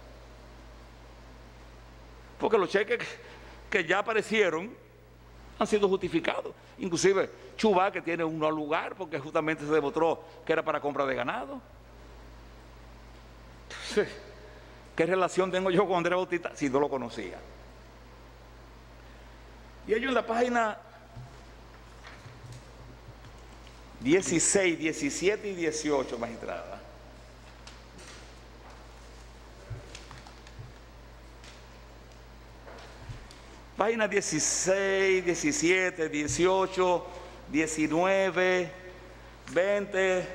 Porque los cheques que ya aparecieron han sido justificados. Inclusive Chubá, que tiene un lugar, porque justamente se demostró que era para compra de ganado. Entonces, ¿qué relación tengo yo con Andrés Bautista si no lo conocía? Y ellos en la página dieciséis, diecisiete y dieciocho, magistrada, páginas dieciséis, diecisiete, dieciocho, diecinueve, veinte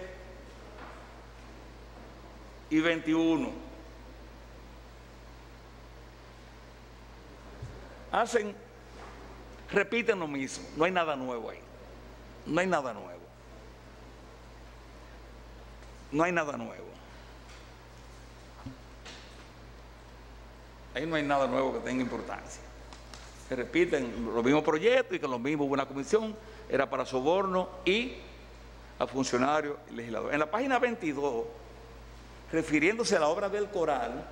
y veintiuno. Hacen, repiten lo mismo, no hay nada nuevo ahí. No hay nada nuevo. No hay nada nuevo. Ahí no hay nada nuevo que tenga importancia. Se repiten los mismos proyectos y que los mismos hubo una comisión, era para soborno y a funcionarios y legisladores. En la página veintidós, refiriéndose a la obra del Coral,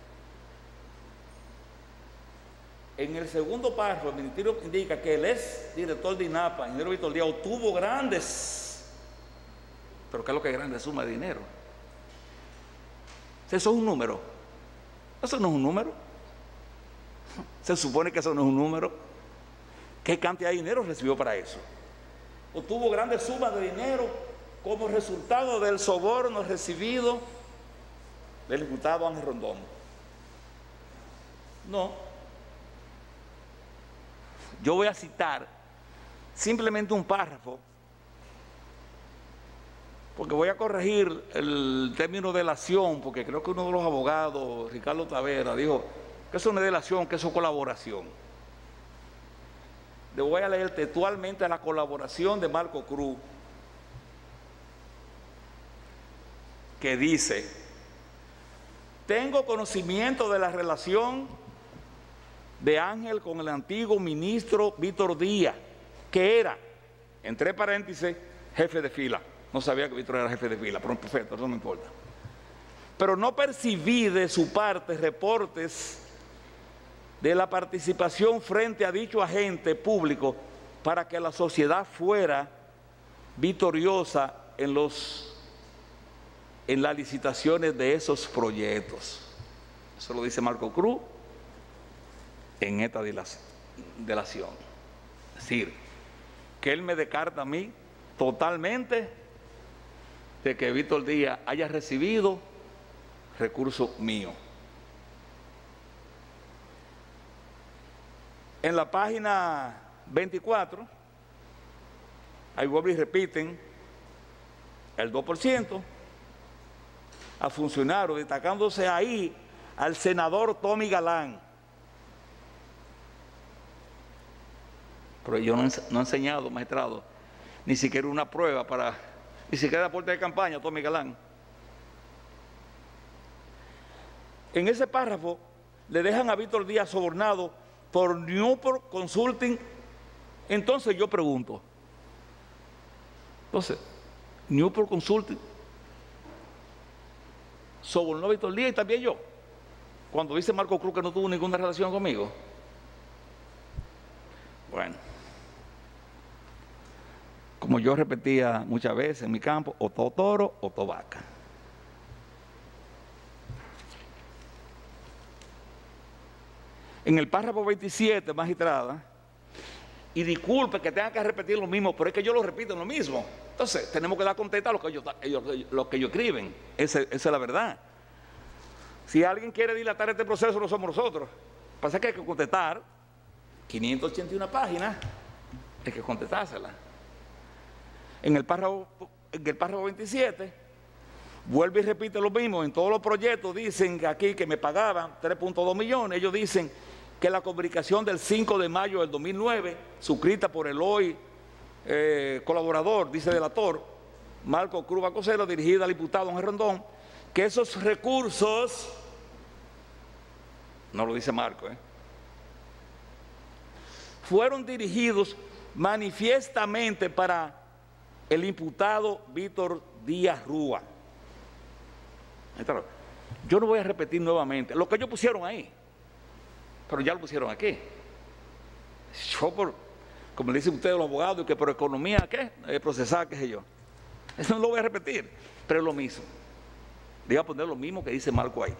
en el segundo párrafo, el ministerio indica que el ex director de INAPA, ingeniero Víctor Díaz, obtuvo grandes, pero ¿qué es lo que es grande? Suma de dinero. Eso es un número. Eso no es un número. Se supone que eso no es un número. ¿Qué cantidad de dinero recibió para eso? Obtuvo grandes sumas de dinero como resultado del soborno recibido del diputado Ángel Rondón. No. Yo voy a citar simplemente un párrafo, porque voy a corregir el término delación, porque creo que uno de los abogados, Ricardo Tavera, dijo que eso no es delación, que eso es colaboración. Le voy a leer textualmente la colaboración de Marco Cruz, que dice: tengo conocimiento de la relación de Ángel con el antiguo ministro Víctor Díaz, que era, entre paréntesis, jefe de fila. No sabía que Víctor era jefe de fila, pero perfecto, eso no me importa. Pero no percibí de su parte reportes de la participación frente a dicho agente público para que la sociedad fuera victoriosa en, los, en las licitaciones de esos proyectos. Eso lo dice Marco Cruz en esta delación. Es decir, que él me descarta a mí totalmente de que Víctor Díaz haya recibido recursos míos. En la página veinticuatro, ahí vuelven y repiten el dos por ciento a funcionarios, destacándose ahí al senador Tommy Galán. Pero yo no he, no he enseñado, magistrado, ni siquiera una prueba para, ni siquiera aporte de campaña, Tommy Galán. En ese párrafo le dejan a Víctor Díaz sobornado por Newport Consulting. Entonces yo pregunto, entonces, Newport Consulting sobornó a Víctor Díaz y también yo, cuando dice Marco Cruz que no tuvo ninguna relación conmigo. Bueno, como yo repetía muchas veces en mi campo, o todo toro o todo vaca. En el párrafo veintisiete, magistrada, y disculpe que tenga que repetir lo mismo, pero es que yo lo repito en lo mismo. Entonces, tenemos que dar contesta a lo que ellos, ellos, lo que ellos escriben. Esa, esa es la verdad. Si alguien quiere dilatar este proceso, no somos nosotros. Pasa que hay que contestar quinientas ochenta y una páginas, hay que contestársela. En el párrafo, en el párrafo veintisiete, vuelve y repite lo mismo. En todos los proyectos dicen aquí que me pagaban tres punto dos millones. Ellos dicen que la comunicación del cinco de mayo del dos mil nueve, suscrita por el hoy eh, colaborador, dice delator, Marco Cruz Bacosero, dirigida al diputado Ángel Rondón, que esos recursos, no lo dice Marco, ¿eh? fueron dirigidos manifiestamente para el imputado Víctor Díaz Rúa. Yo no voy a repetir nuevamente lo que ellos pusieron ahí, pero ya lo pusieron aquí. Yo, por, como le dicen ustedes los abogados, que por economía, ¿qué? Eh, procesar, qué sé yo. Eso no lo voy a repetir, pero es lo mismo. Le voy a poner lo mismo que dice Marco ahí.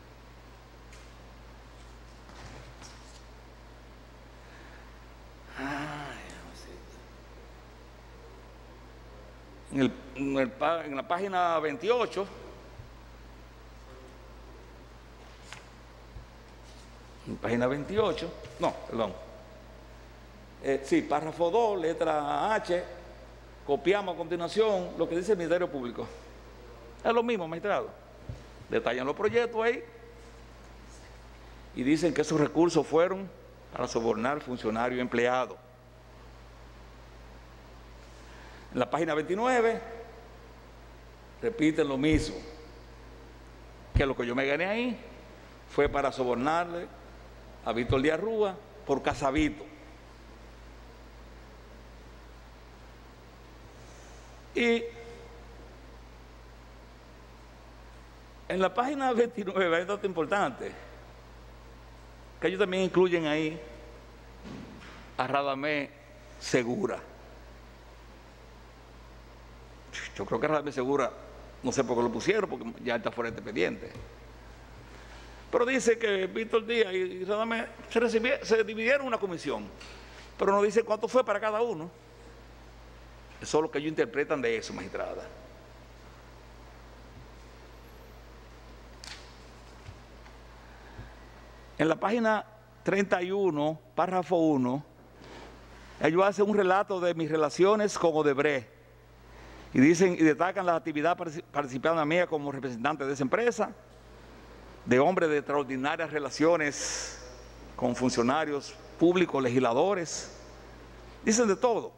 En, el, en, el, en la página veintiocho, en página veintiocho, no, perdón, eh, sí, párrafo dos, letra H, copiamos a continuación lo que dice el Ministerio Público. Es lo mismo, magistrado. Detallan los proyectos ahí y dicen que esos recursos fueron para sobornar funcionarios y empleados. En la página veintinueve repiten lo mismo, que lo que yo me gané ahí fue para sobornarle a Víctor Díaz Rúa por Casavito. Y en la página veintinueve hay dato importante, que ellos también incluyen ahí a Radamés Segura. Yo creo que Radamés Segura, no sé por qué lo pusieron, porque ya está fuera de este expediente. Pero dice que Víctor Díaz y Radamés se, se dividieron una comisión, pero no dice cuánto fue para cada uno. Eso es lo que ellos interpretan de eso, magistrada. En la página treinta y uno, párrafo uno, ellos hacen un relato de mis relaciones con Odebrecht y dicen y destacan la actividad participada mía como representante de esa empresa, de hombre de extraordinarias relaciones con funcionarios públicos, legisladores, dicen de todo.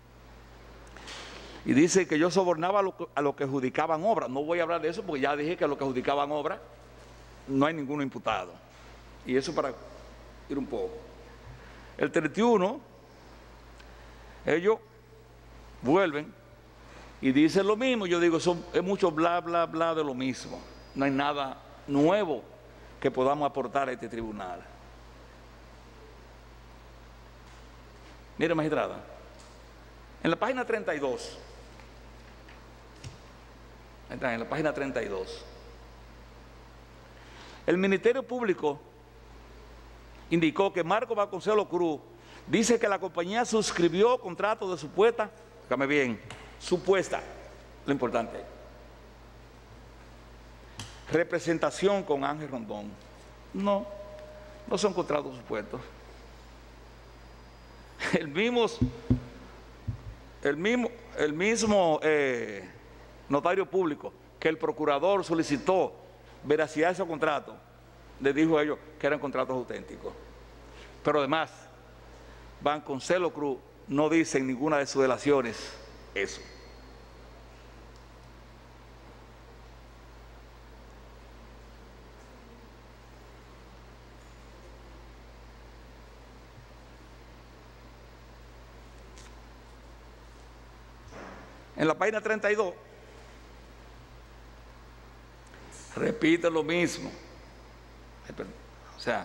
Y dice que yo sobornaba a los que, a lo que adjudicaban obras. No voy a hablar de eso porque ya dije que a los que adjudicaban obras no hay ninguno imputado. Y eso para ir un poco. El treinta y uno, ellos vuelven y dicen lo mismo. Yo digo, son, es mucho bla, bla, bla de lo mismo. No hay nada nuevo que podamos aportar a este tribunal. Mire, magistrada, en la página treinta y dos, ahí está, en la página treinta y dos, el Ministerio Público indicó que Marco Vasconcelos Cruz dice que la compañía suscribió contrato de supuesta, dígame bien, supuesta, lo importante, representación con Ángel Rondón. No, no son contratos supuestos. El mismo, el mismo, el mismo eh, notario público que el procurador solicitó veracidad de esos contratos, le dijo a ellos que eran contratos auténticos. Pero además, Vasconcelos Cruz no dice en ninguna de sus delaciones eso. En la página treinta y dos, repite lo mismo. O sea,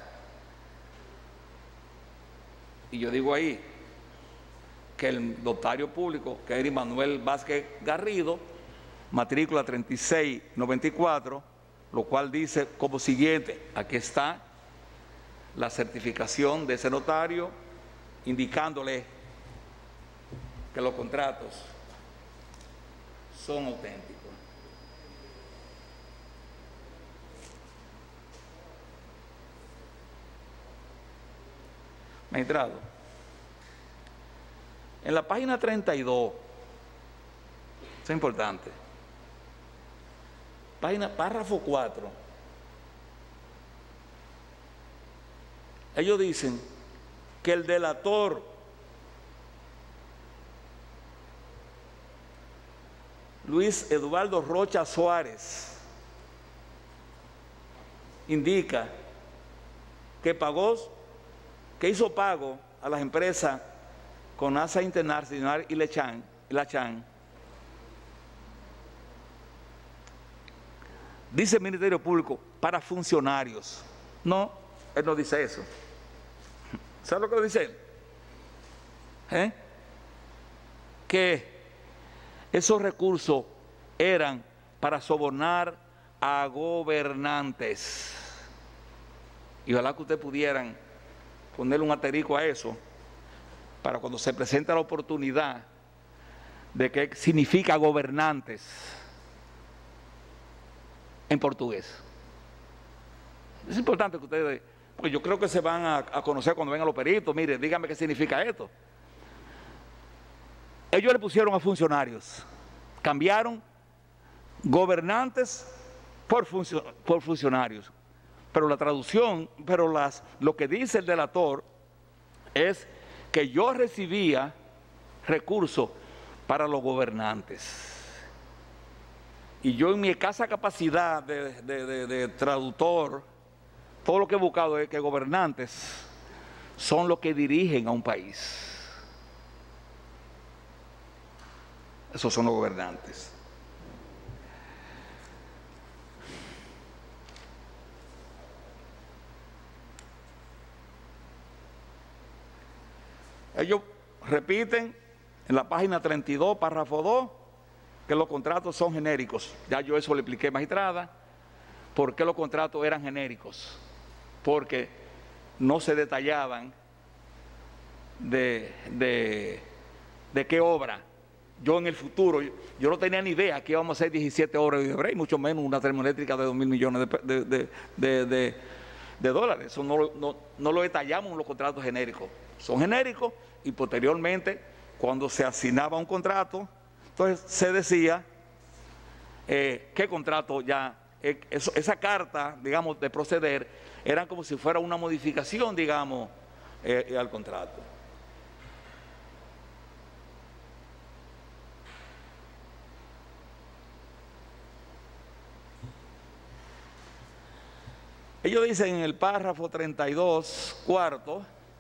y yo digo ahí que el notario público, que era Manuel Vázquez Garrido, matrícula treinta y seis noventa y cuatro, lo cual dice como siguiente, aquí está la certificación de ese notario, indicándole que los contratos son auténticos. Magistrado, en la página treinta y dos, eso es importante, página, párrafo cuatro, ellos dicen que el delator Luis Eduardo Rocha Suárez indica que pagó, que hizo pago a las empresas Conasa Internacional y Lechan, Lachan. Dice el Ministerio Público para funcionarios. No, él no dice eso. ¿Sabe lo que dice él? ¿Eh? Que esos recursos eran para sobornar a gobernantes. Y ojalá que ustedes pudieran ponerle un asterisco a eso, para cuando se presente la oportunidad de qué significa gobernantes en portugués. Es importante que ustedes, pues yo creo que se van a, a conocer cuando vengan los peritos, mire, díganme qué significa esto. Ellos le pusieron a funcionarios, cambiaron gobernantes por, funcio, por funcionarios, pero la traducción, pero las, lo que dice el delator es que yo recibía recursos para los gobernantes. Y yo en mi escasa capacidad de, de, de, de traductor, todo lo que he buscado es que gobernantes son los que dirigen a un país. Esos son los gobernantes. Ellos repiten en la página treinta y dos, párrafo dos, que los contratos son genéricos. Ya yo eso le expliqué, magistrada, por qué los contratos eran genéricos. Porque no se detallaban de, de, de qué obra. Yo en el futuro, yo, yo no tenía ni idea que íbamos a hacer diecisiete obras de Odebrecht, mucho menos una termoeléctrica de dos mil millones de, de, de, de, de, de dólares. Eso no, no, no lo detallamos en los contratos genéricos. Son genéricos y posteriormente, cuando se asignaba un contrato, entonces se decía eh, qué contrato ya, eh, eso, esa carta, digamos, de proceder, era como si fuera una modificación, digamos, eh, al contrato. Ellos dicen en el párrafo treinta y dos, cuarto,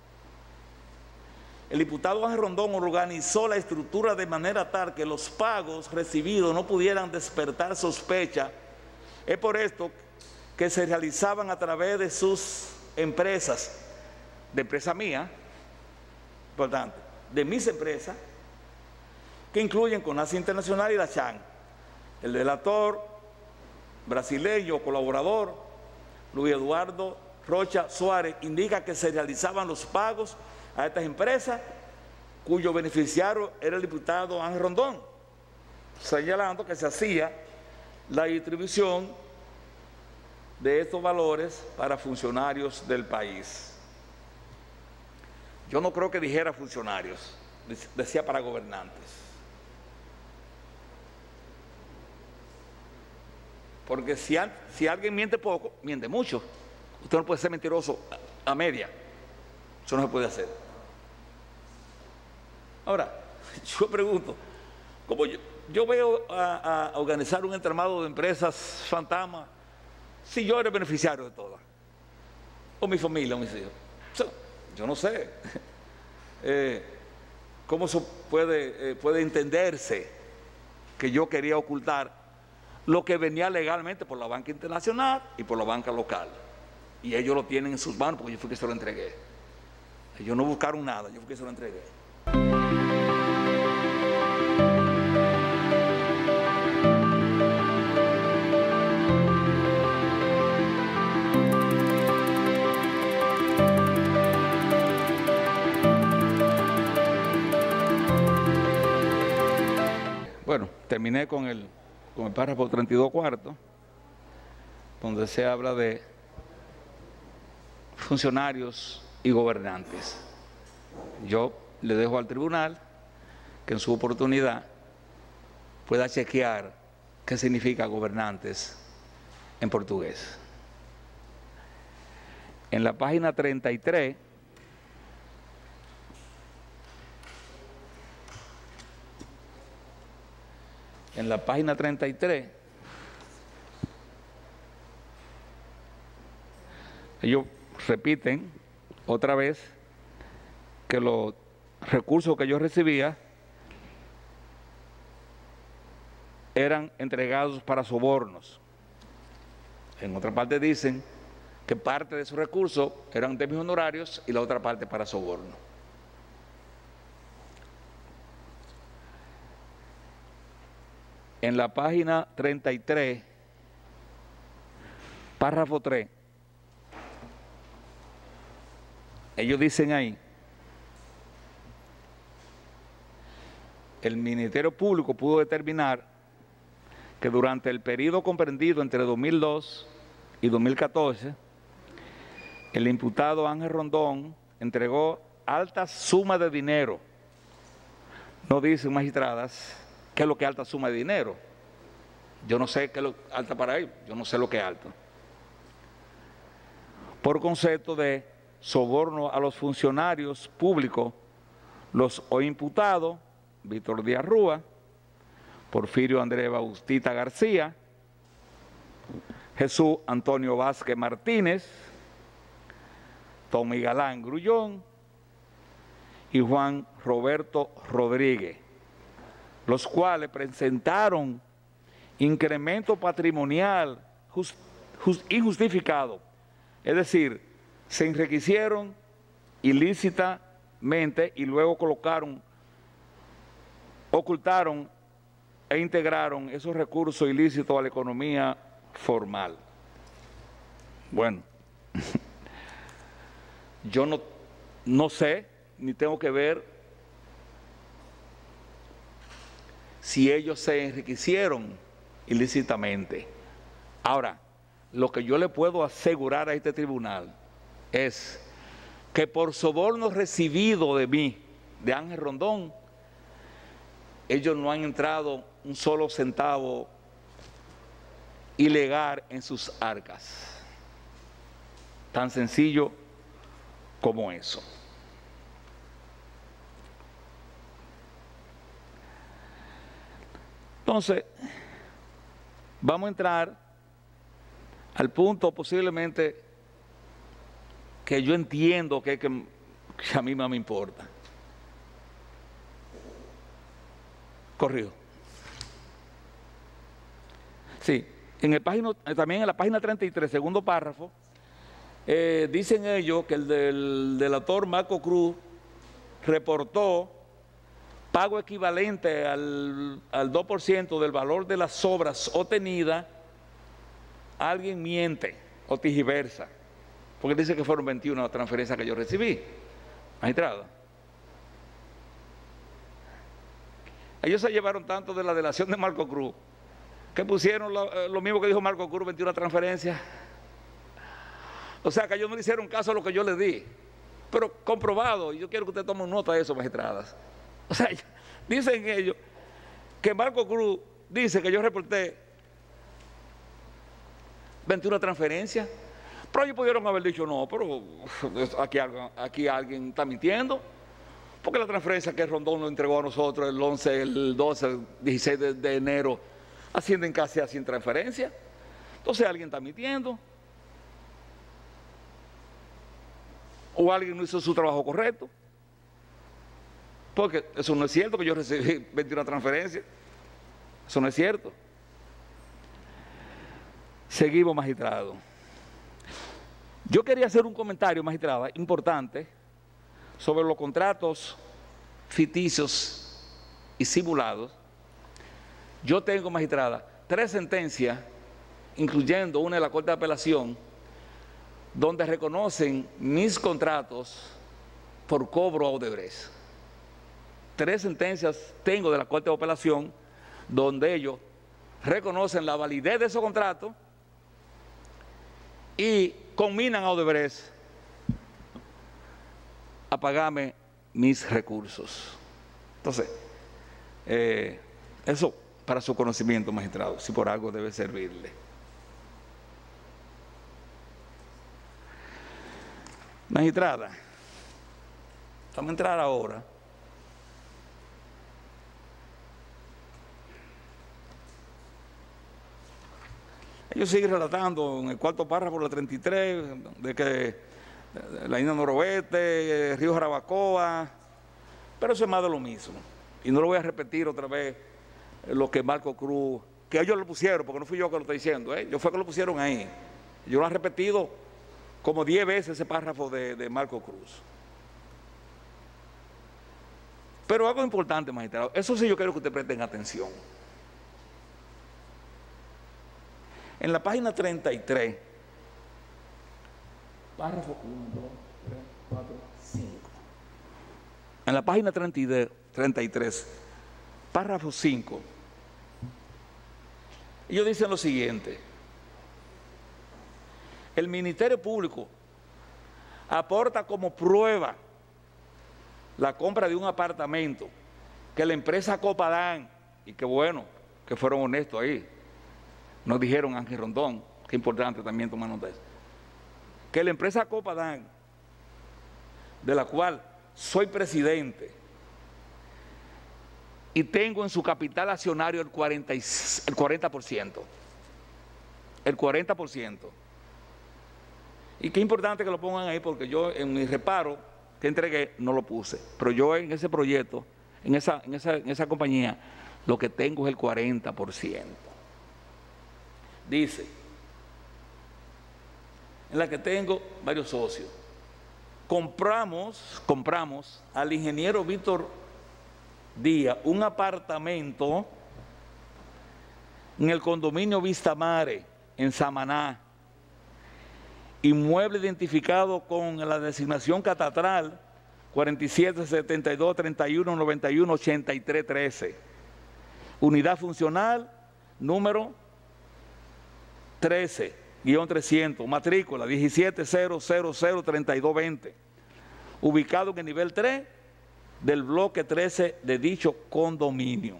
el diputado Ángel Rondón organizó la estructura de manera tal que los pagos recibidos no pudieran despertar sospecha. Es por esto que se realizaban a través de sus empresas, de empresa mía, importante, de mis empresas, que incluyen CONACYT Internacional y la CHAN. El delator brasileño, colaborador, Luis Eduardo Rocha Suárez, indica que se realizaban los pagos a estas empresas cuyo beneficiario era el diputado Ángel Rondón, señalando que se hacía la distribución de estos valores para funcionarios del país. Yo no creo que dijera funcionarios, decía para gobernantes. Porque si, si alguien miente poco, miente mucho. Usted no puede ser mentiroso a, a media. Eso no se puede hacer. Ahora, yo pregunto, como yo, yo veo a, a organizar un entramado de empresas fantasma, si yo era beneficiario de todas, o mi familia, o mis hijos. O sea, yo no sé eh, cómo eso puede, eh, puede entenderse que yo quería ocultar lo que venía legalmente por la banca internacional y por la banca local. Y ellos lo tienen en sus manos porque yo fui que se lo entregué. Ellos no buscaron nada, yo fui que se lo entregué. Bueno, terminé con el con el párrafo treinta y dos cuarto, donde se habla de funcionarios y gobernantes. Yo le dejo al tribunal que en su oportunidad pueda chequear qué significa gobernantes en portugués. En la página treinta y tres, en la página treinta y tres, ellos repiten otra vez que los recursos que yo recibía eran entregados para sobornos. En otra parte dicen que parte de esos recursos eran de mis honorarios y la otra parte para soborno. En la página treinta y tres, párrafo tres, ellos dicen ahí, el Ministerio Público pudo determinar que durante el periodo comprendido entre dos mil dos y dos mil catorce, el imputado Ángel Rondón entregó altas sumas de dinero. No dicen magistradas qué es lo que es alta suma de dinero. Yo no sé qué es lo alta para ellos, yo no sé lo que es alto. Por concepto de soborno a los funcionarios públicos, los hoy imputados, Víctor Díaz Rúa, Porfirio Andrés Bautista García, Jesús Antonio Vázquez Martínez, Tommy Galán Grullón y Juan Roberto Rodríguez, los cuales presentaron incremento patrimonial just, just, injustificado, es decir, se enriquecieron ilícitamente y luego colocaron, ocultaron e integraron esos recursos ilícitos a la economía formal. Bueno, yo no, no sé, ni tengo que ver si ellos se enriquecieron ilícitamente. Ahora, lo que yo le puedo asegurar a este tribunal es que por soborno recibido de mí, de Ángel Rondón, ellos no han entrado un solo centavo ilegal en sus arcas. Tan sencillo como eso. Entonces, vamos a entrar al punto posiblemente que yo entiendo que, que, que a mí más me importa. Corrido. Sí, en el página, también en la página treinta y tres, segundo párrafo, eh, dicen ellos que el del delator Marco Cruz reportó pago equivalente al, al dos por ciento del valor de las obras obtenidas. Alguien miente o tijiversa, porque dice que fueron veintiuna transferencias que yo recibí, magistrado. Ellos se llevaron tanto de la delación de Marco Cruz que pusieron lo, lo mismo que dijo Marco Cruz, veintiuna transferencias. O sea que ellos no le hicieron caso a lo que yo les di, pero comprobado, y yo quiero que usted tome nota de eso, magistradas. O sea, dicen ellos que Marco Cruz dice que yo reporté veintiuna transferencias, pero ellos pudieron haber dicho no, pero aquí, aquí alguien está mintiendo, porque la transferencia que Rondón nos entregó a nosotros el once, el doce, el dieciséis de, de enero ascienden casi a cien transferencias. Entonces alguien está mintiendo, o alguien no hizo su trabajo correcto, porque eso no es cierto que yo recibí veintiuna transferencias, eso no es cierto. Seguimos, magistrado. Yo quería hacer un comentario, magistrada, importante sobre los contratos ficticios y simulados. Yo tengo, magistrada, tres sentencias, incluyendo una de la Corte de Apelación, donde reconocen mis contratos por cobro a Odebrecht. Tres sentencias tengo de la Corte de Apelación donde ellos reconocen la validez de esos contratos y conminan a Odebrecht a pagarme mis recursos. Entonces, eh, eso para su conocimiento, magistrado, si por algo debe servirle. Magistrada, vamos a entrar ahora ellos siguen relatando en el cuarto párrafo, la treinta y tres, de que la isla Noroeste, Río Jarabacoa, pero eso es más de lo mismo. Y no lo voy a repetir otra vez lo que Marco Cruz, que ellos lo pusieron, porque no fui yo que lo estoy diciendo, ¿eh? Yo fue que lo pusieron ahí. Yo lo he repetido como diez veces ese párrafo de, de Marco Cruz. Pero algo importante, magistrado, eso sí yo quiero que usted presten atención. En la página treinta y tres, párrafo uno, dos, tres, cuatro, cinco. En la página treinta y tres, párrafo cinco, ellos dicen lo siguiente: el Ministerio Público aporta como prueba la compra de un apartamento que la empresa Copadán, y qué bueno que fueron honestos ahí, nos dijeron Ángel Rondón, que importante también tomar nota de eso, que la empresa Copadán, de la cual soy presidente y tengo en su capital accionario el cuarenta por ciento, el cuarenta por ciento, y qué importante que lo pongan ahí, porque yo en mi reparo que entregué no lo puse, pero yo en ese proyecto, en esa, en esa, en esa compañía, lo que tengo es el cuarenta por ciento. Dice, en la que tengo varios socios, compramos, compramos al ingeniero Víctor Díaz un apartamento en el condominio Vistamare, en Samaná, inmueble identificado con la designación catastral cuarenta y siete, setenta y dos, treinta y uno, noventa y uno, ochenta y tres, trece, unidad funcional número trece, guión trescientos, matrícula diecisiete cero cero cero treinta y dos veinte, ubicado en el nivel tres del bloque trece de dicho condominio.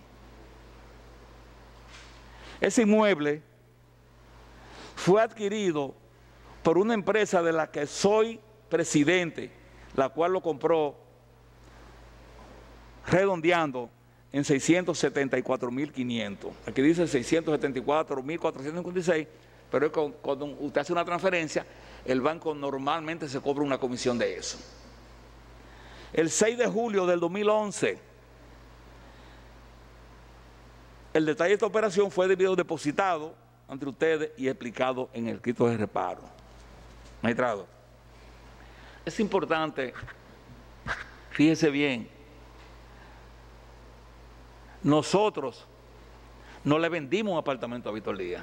Ese inmueble fue adquirido por una empresa de la que soy presidente, la cual lo compró redondeando en seiscientos setenta y cuatro mil quinientos. Aquí dice seiscientos setenta y cuatro mil cuatrocientos cincuenta y seis, pero es que cuando usted hace una transferencia, el banco normalmente se cobra una comisión de eso. El seis de julio del dos mil once, el detalle de esta operación fue debido depositado ante ustedes y explicado en el escrito de reparo. Magistrado, es importante, fíjese bien, nosotros no le vendimos un apartamento a Víctor Díaz.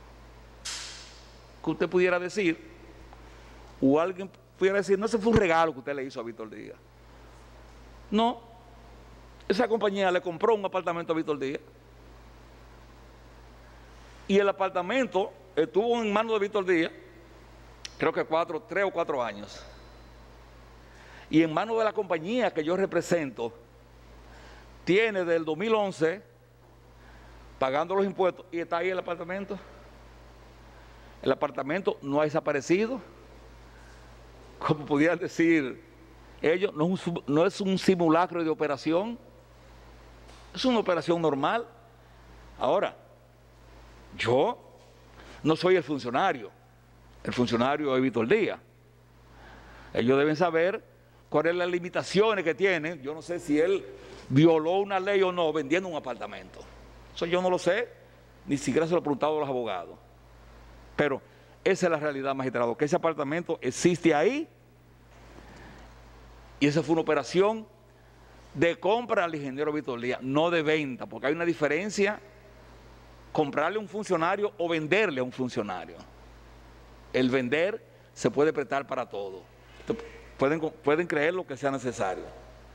Que usted pudiera decir, o alguien pudiera decir, no, ese fue un regalo que usted le hizo a Víctor Díaz. No, esa compañía le compró un apartamento a Víctor Díaz. Y el apartamento estuvo en manos de Víctor Díaz, creo que cuatro, tres o cuatro años. Y en manos de la compañía que yo represento, tiene desde el dos mil once pagando los impuestos y está ahí el apartamento. El apartamento no ha desaparecido. Como pudieran decir ellos, no es un, no es un simulacro de operación, es una operación normal. Ahora, yo no soy el funcionario, el funcionario es Víctor Díaz. Ellos deben saber cuáles son las limitaciones que tienen. Yo no sé si él violó una ley o no vendiendo un apartamento. Eso yo no lo sé, ni siquiera se lo he preguntado a los abogados. Pero esa es la realidad, magistrado, que ese apartamento existe ahí y esa fue una operación de compra al ingeniero Víctor Díaz, no de venta, porque hay una diferencia comprarle a un funcionario o venderle a un funcionario. El vender se puede prestar para todo. Pueden, pueden creer lo que sea necesario.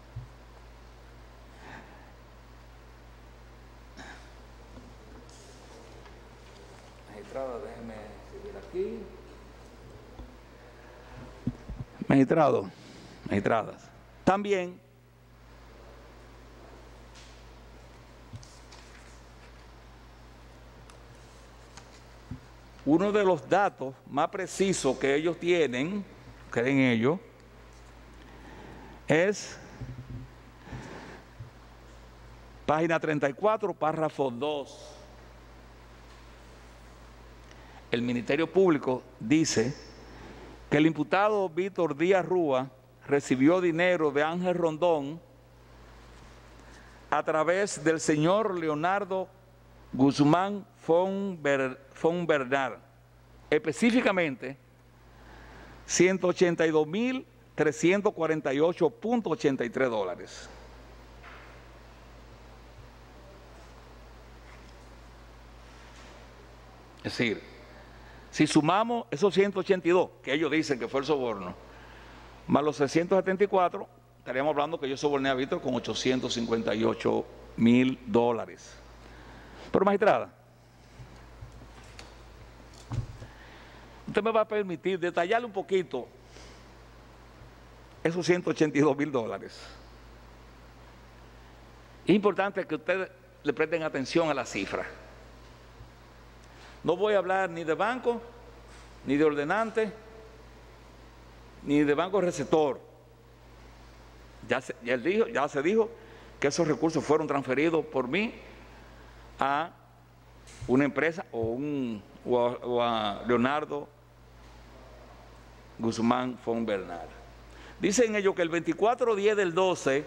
Magistrado, déjeme seguir aquí. Magistrado, magistradas. También uno de los datos más precisos que ellos tienen, creen ellos, es página treinta y cuatro, párrafo dos. El Ministerio Público dice que el imputado Víctor Díaz Rúa recibió dinero de Ángel Rondón a través del señor Leonardo Guzmán Fonbernard, específicamente ciento ochenta y dos mil trescientos cuarenta y ocho punto ochenta y tres dólares. Es decir, si sumamos esos ciento ochenta y dos, que ellos dicen que fue el soborno, más los seiscientos setenta y cuatro, estaríamos hablando que yo soborné a Víctor con ochocientos cincuenta y ocho mil dólares. Pero magistrada, usted me va a permitir detallarle un poquito esos ciento ochenta y dos mil dólares. Es importante que ustedes le presten atención a la cifra. No voy a hablar ni de banco, ni de ordenante, ni de banco receptor. Ya se, ya él dijo, ya se dijo que esos recursos fueron transferidos por mí a una empresa o, un, o, a, o a Leonardo Guzmán Fonbernard. Dicen ellos que el veinticuatro diez del doce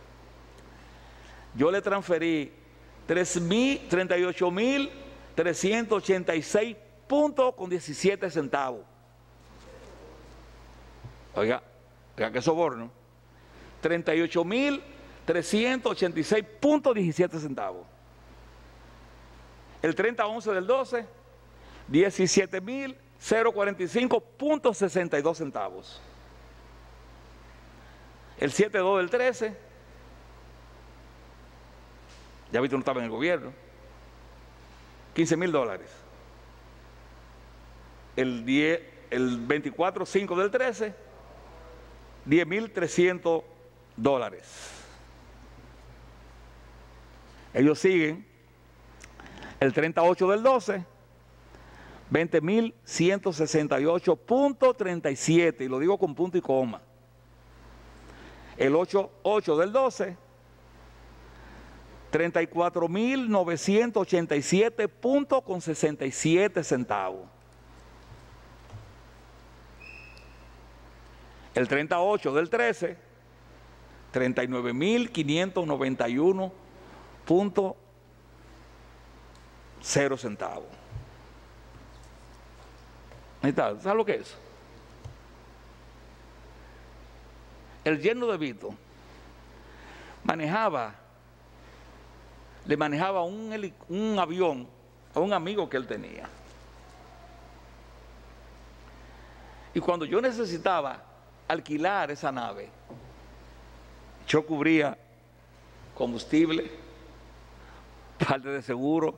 yo le transferí treinta y ocho mil trescientos ochenta y seis puntos con diecisiete centavos. Oiga, oiga qué soborno. treinta y ocho mil trescientos ochenta y seis punto diecisiete centavos. El treinta once del doce, diecisiete mil cuarenta y cinco punto sesenta y dos centavos. El siete dos del trece, ya viste, no estaba en el gobierno, quince mil dólares. el, diez, el veinticuatro cinco del trece, diez mil trescientos dólares. Ellos siguen el treinta y ocho del doce, veinte mil ciento sesenta y ocho punto treinta y siete, y lo digo con punto y coma. El ocho ocho del doce, treinta y cuatro mil novecientos ochenta y siete punto sesenta y siete centavos. El treinta y ocho del trece, treinta y nueve mil quinientos noventa y uno punto cero centavos. Ahí está, ¿sabes lo que es? El yerno de Vito manejaba, le manejaba un, un avión a un amigo que él tenía. Y cuando yo necesitaba alquilar esa nave, yo cubría combustible, parte de seguro,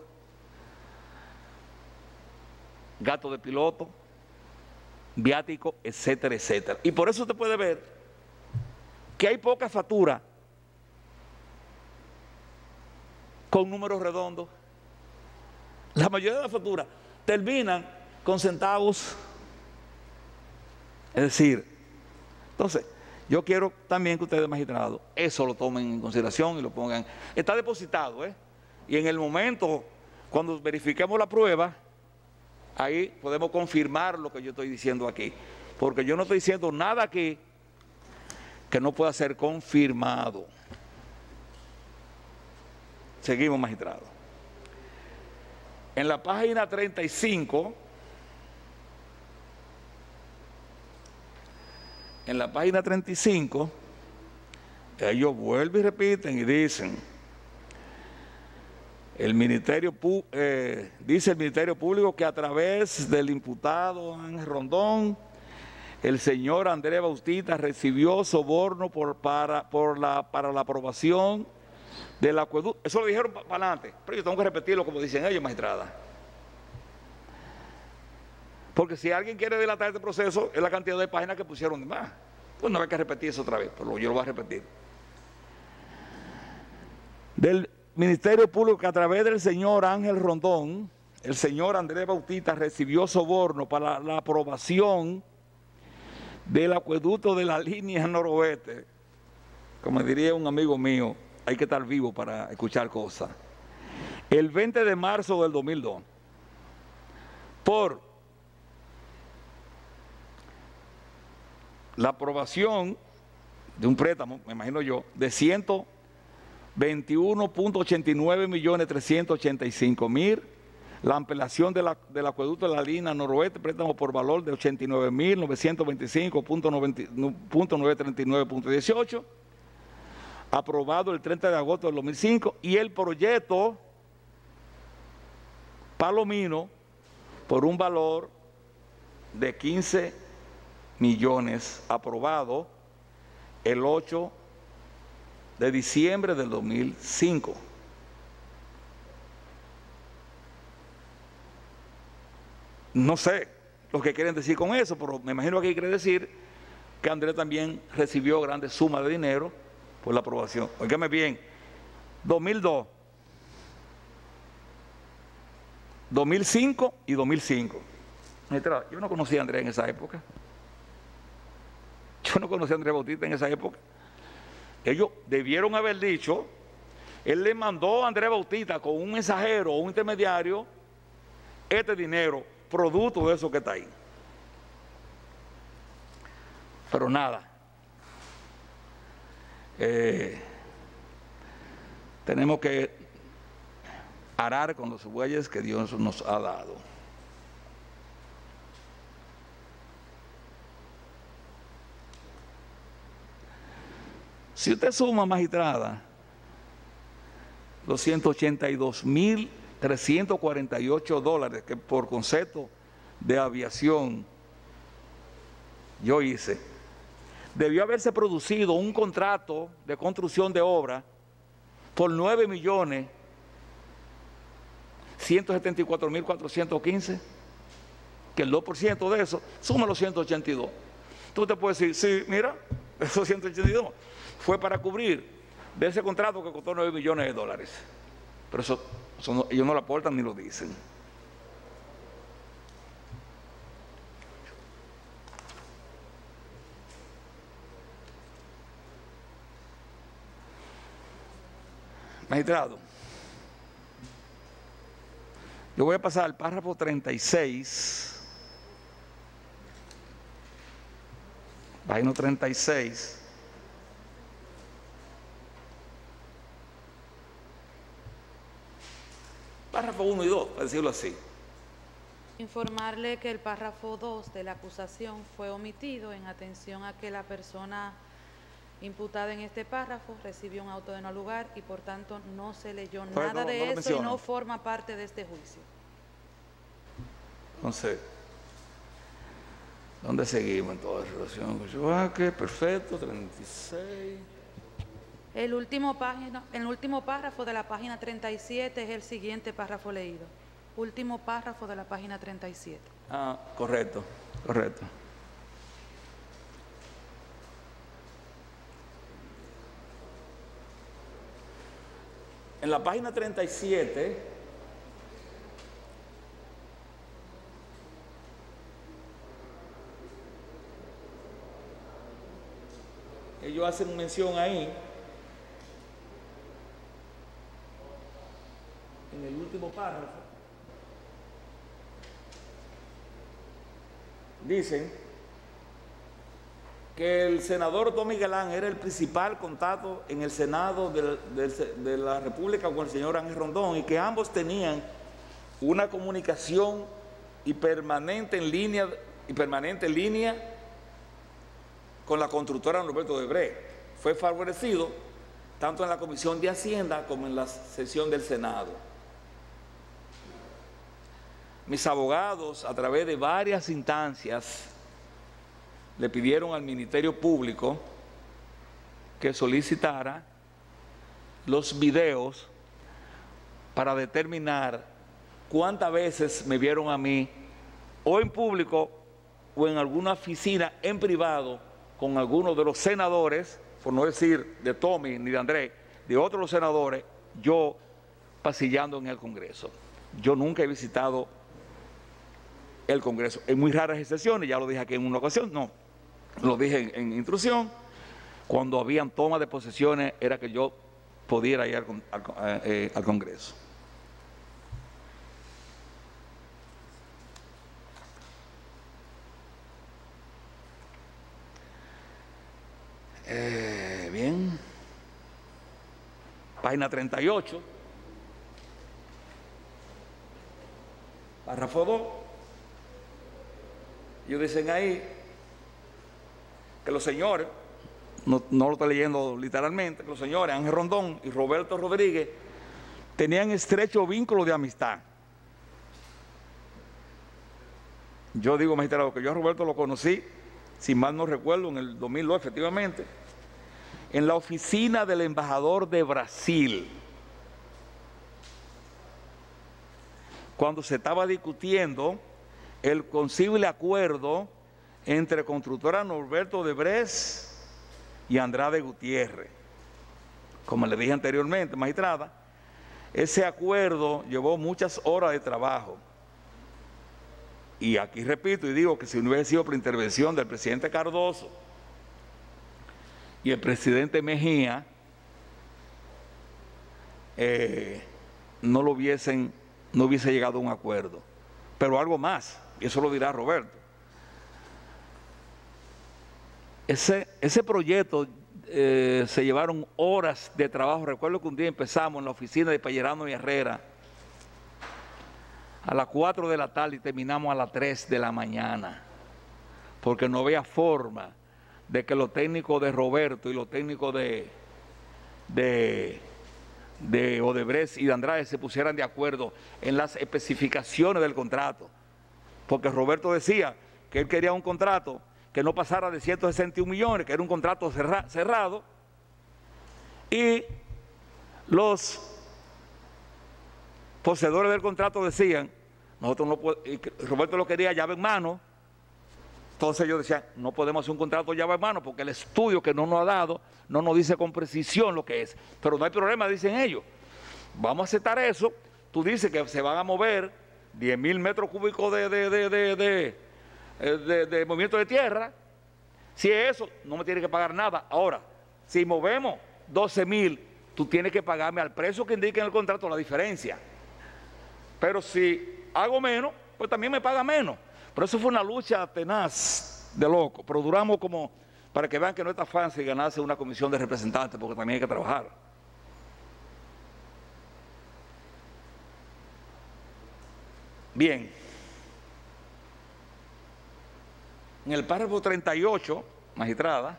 gasto de piloto, viático, etcétera, etcétera. Y por eso usted puede ver que hay poca factura con números redondos. La mayoría de las facturas terminan con centavos. Es decir, entonces, yo quiero también que ustedes, magistrados, eso lo tomen en consideración y lo pongan. Está depositado, ¿eh? Y en el momento, cuando verifiquemos la prueba, ahí podemos confirmar lo que yo estoy diciendo aquí. Porque yo no estoy diciendo nada aquí que no pueda ser confirmado. Seguimos, magistrado. En la página treinta y cinco, en la página treinta y cinco, ellos vuelven y repiten y dicen, el Ministerio, eh, dice el Ministerio Público que a través del imputado Ángel Rondón, el señor Andrés Bautista recibió soborno por, para, por la, para la aprobación del acueducto. Eso lo dijeron para adelante, pero yo tengo que repetirlo como dicen ellos, magistrada. Porque si alguien quiere dilatar este proceso, es la cantidad de páginas que pusieron de más. Pues no hay que repetir eso otra vez, pero yo lo voy a repetir. Del Ministerio Público que a través del señor Ángel Rondón, el señor Andrés Bautista recibió soborno para la, la aprobación del acueducto de la línea noroeste. Como diría un amigo mío, hay que estar vivo para escuchar cosas. El veinte de marzo del dos mil dos, por la aprobación de un préstamo, me imagino yo, de ciento veintiuno punto ochenta y nueve millones trescientos ochenta y cinco mil, la ampliación de la, del acueducto de la línea noroeste, préstamo por valor de ochenta y nueve mil novecientos veinticinco punto novecientos treinta y nueve punto dieciocho, aprobado el treinta de agosto del dos mil cinco, y el proyecto Palomino por un valor de quince millones, aprobado el ocho de diciembre del dos mil cinco. No sé lo que quieren decir con eso, pero me imagino que quiere decir que Andrés también recibió grandes sumas de dinero por la aprobación. Óigame bien, dos mil dos, dos mil cinco y dos mil cinco. Yo no conocía a Andrés en esa época. Yo no conocía a Andrés Bautista en esa época. Ellos debieron haber dicho, él le mandó a Andrés Bautista con un mensajero o un intermediario este dinero, producto de eso que está ahí. Pero nada. Eh, tenemos que arar con los bueyes que Dios nos ha dado. Si usted suma, magistrada, doscientos ochenta y dos mil trescientos cuarenta y ocho dólares que por concepto de aviación yo hice, debió haberse producido un contrato de construcción de obra por nueve millones ciento setenta y cuatro mil cuatrocientos quince. que el dos por ciento de eso suma los ciento ochenta y dos. Tú te puedes decir, sí, mira, esos ciento ochenta y dos fue para cubrir de ese contrato que costó nueve millones de dólares. Pero eso, eso no, ellos no lo aportan ni lo dicen. Magistrado, yo voy a pasar al párrafo treinta y seis, página treinta y seis. Párrafo uno y dos, para decirlo así. Informarle que el párrafo dos de la acusación fue omitido en atención a que la persona imputada en este párrafo recibió un auto de no lugar y por tanto no se leyó Pero nada no, de no lo eso y menciona. no forma parte de este juicio. Entonces, ¿dónde seguimos en toda relación con Choaque? Perfecto, treinta y seis. El último, página, el último párrafo de la página treinta y siete es el siguiente párrafo leído. Último párrafo de la página treinta y siete. Ah, correcto, correcto. En la página treinta y siete, ellos hacen mención ahí, en el último párrafo, dicen que el senador Tommy Galán era el principal contacto en el Senado de, de, de la República con el señor Ángel Rondón y que ambos tenían una comunicación y permanente en línea, y permanente en línea con la constructora Norberto Odebrecht. Fue favorecido tanto en la Comisión de Hacienda como en la sesión del Senado. Mis abogados, a través de varias instancias, le pidieron al Ministerio Público que solicitara los videos para determinar cuántas veces me vieron a mí, o en público, o en alguna oficina en privado, con algunos de los senadores, por no decir de Tommy ni de Andrés, de otros los senadores, yo pasillando en el Congreso. Yo nunca he visitado el Congreso. En muy raras excepciones, ya lo dije aquí en una ocasión, no, lo dije en, en instrucción, cuando habían tomas de posesiones era que yo pudiera ir al, al, eh, al Congreso. Eh, bien, página treinta y ocho, párrafo dos, ellos dicen ahí que los señores, no, no lo estoy leyendo literalmente, que los señores Ángel Rondón y Roberto Rodríguez tenían estrecho vínculo de amistad. Yo digo, magistrado, que yo a Roberto lo conocí, si mal no recuerdo, en el dos mil dos, efectivamente, en la oficina del embajador de Brasil, cuando se estaba discutiendo el posible acuerdo entre constructora Norberto Odebrecht y Andrade Gutiérrez. Como le dije anteriormente, magistrada, ese acuerdo llevó muchas horas de trabajo. Y aquí repito y digo que si no hubiese sido por intervención del presidente Cardoso y el presidente Mejía, eh, no lo hubiesen, no hubiese llegado a un acuerdo. Pero algo más, y eso lo dirá Roberto. Ese, ese proyecto eh, se llevaron horas de trabajo. Recuerdo que un día empezamos en la oficina de Pellerano y Herrera a las cuatro de la tarde y terminamos a las tres de la mañana, porque no había forma de que los técnicos de Roberto y los técnicos de, de, de Odebrecht y de Andrade se pusieran de acuerdo en las especificaciones del contrato, porque Roberto decía que él quería un contrato que no pasara de ciento sesenta y un millones, que era un contrato cerra, cerrado, y los poseedores del contrato decían, Nosotros no podemos, Roberto lo quería llave en mano. Entonces yo decía, no podemos hacer un contrato llave en mano porque el estudio que no nos ha dado no nos dice con precisión lo que es. Pero no hay problema, dicen ellos. Vamos a aceptar eso. Tú dices que se van a mover diez mil metros cúbicos de, de, de, de, de, de, de, de movimiento de tierra. Si es eso, no me tiene que pagar nada. Ahora, si movemos doce mil, tú tienes que pagarme al precio que indique en el contrato la diferencia. Pero si hago menos, pues también me paga menos. Pero eso fue una lucha tenaz de loco. Pero duramos como, para que vean que no está fácil ganarse una comisión de representantes, porque también hay que trabajar. Bien. En el párrafo treinta y ocho, magistrada,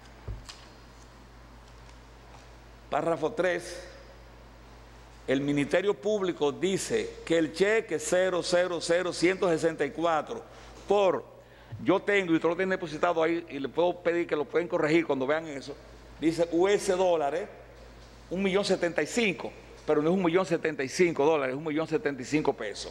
párrafo tres, el Ministerio Público dice que el cheque cero cero cero ciento sesenta y cuatro por, yo tengo y tú lo tienes depositado ahí y le puedo pedir que lo pueden corregir cuando vean eso, dice U S dólares, un millón setenta y cinco, pero no es un millón setenta y cinco dólares, es un millón setenta y cinco pesos.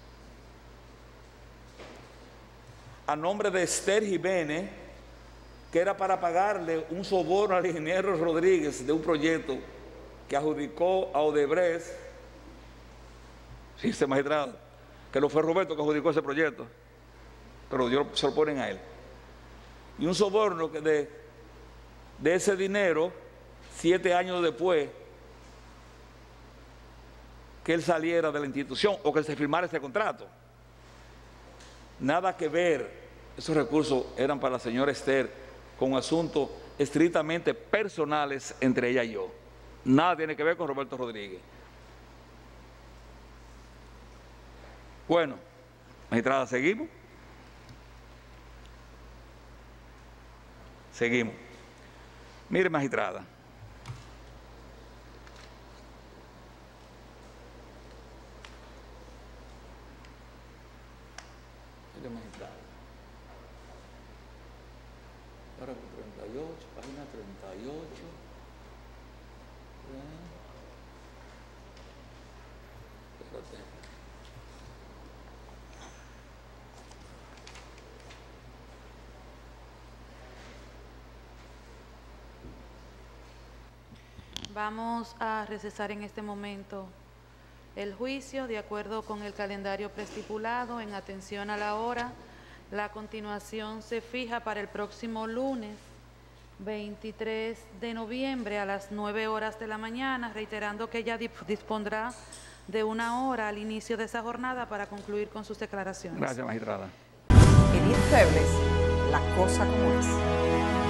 A nombre de Esther Jiménez, que era para pagarle un soborno al ingeniero Rodríguez de un proyecto que adjudicó a Odebrecht, sí, ese magistrado, que no fue Roberto que adjudicó ese proyecto, pero yo, se lo ponen a él. Y un soborno que de, de ese dinero, siete años después, que él saliera de la institución o que se firmara ese contrato. Nada que ver, esos recursos eran para la señora Esther con asuntos estrictamente personales entre ella y yo. Nada tiene que ver con Roberto Rodríguez. Bueno, magistrada, ¿seguimos? Seguimos. Mire, magistrada. Mire, magistrada. Párrafo treinta y ocho, página treinta y ocho. Espérate. Vamos a recesar en este momento el juicio de acuerdo con el calendario preestipulado en atención a la hora. La continuación se fija para el próximo lunes veintitrés de noviembre a las nueve horas de la mañana, reiterando que ella dispondrá de una hora al inicio de esa jornada para concluir con sus declaraciones. Gracias, magistrada. En Infebles, la cosa como es.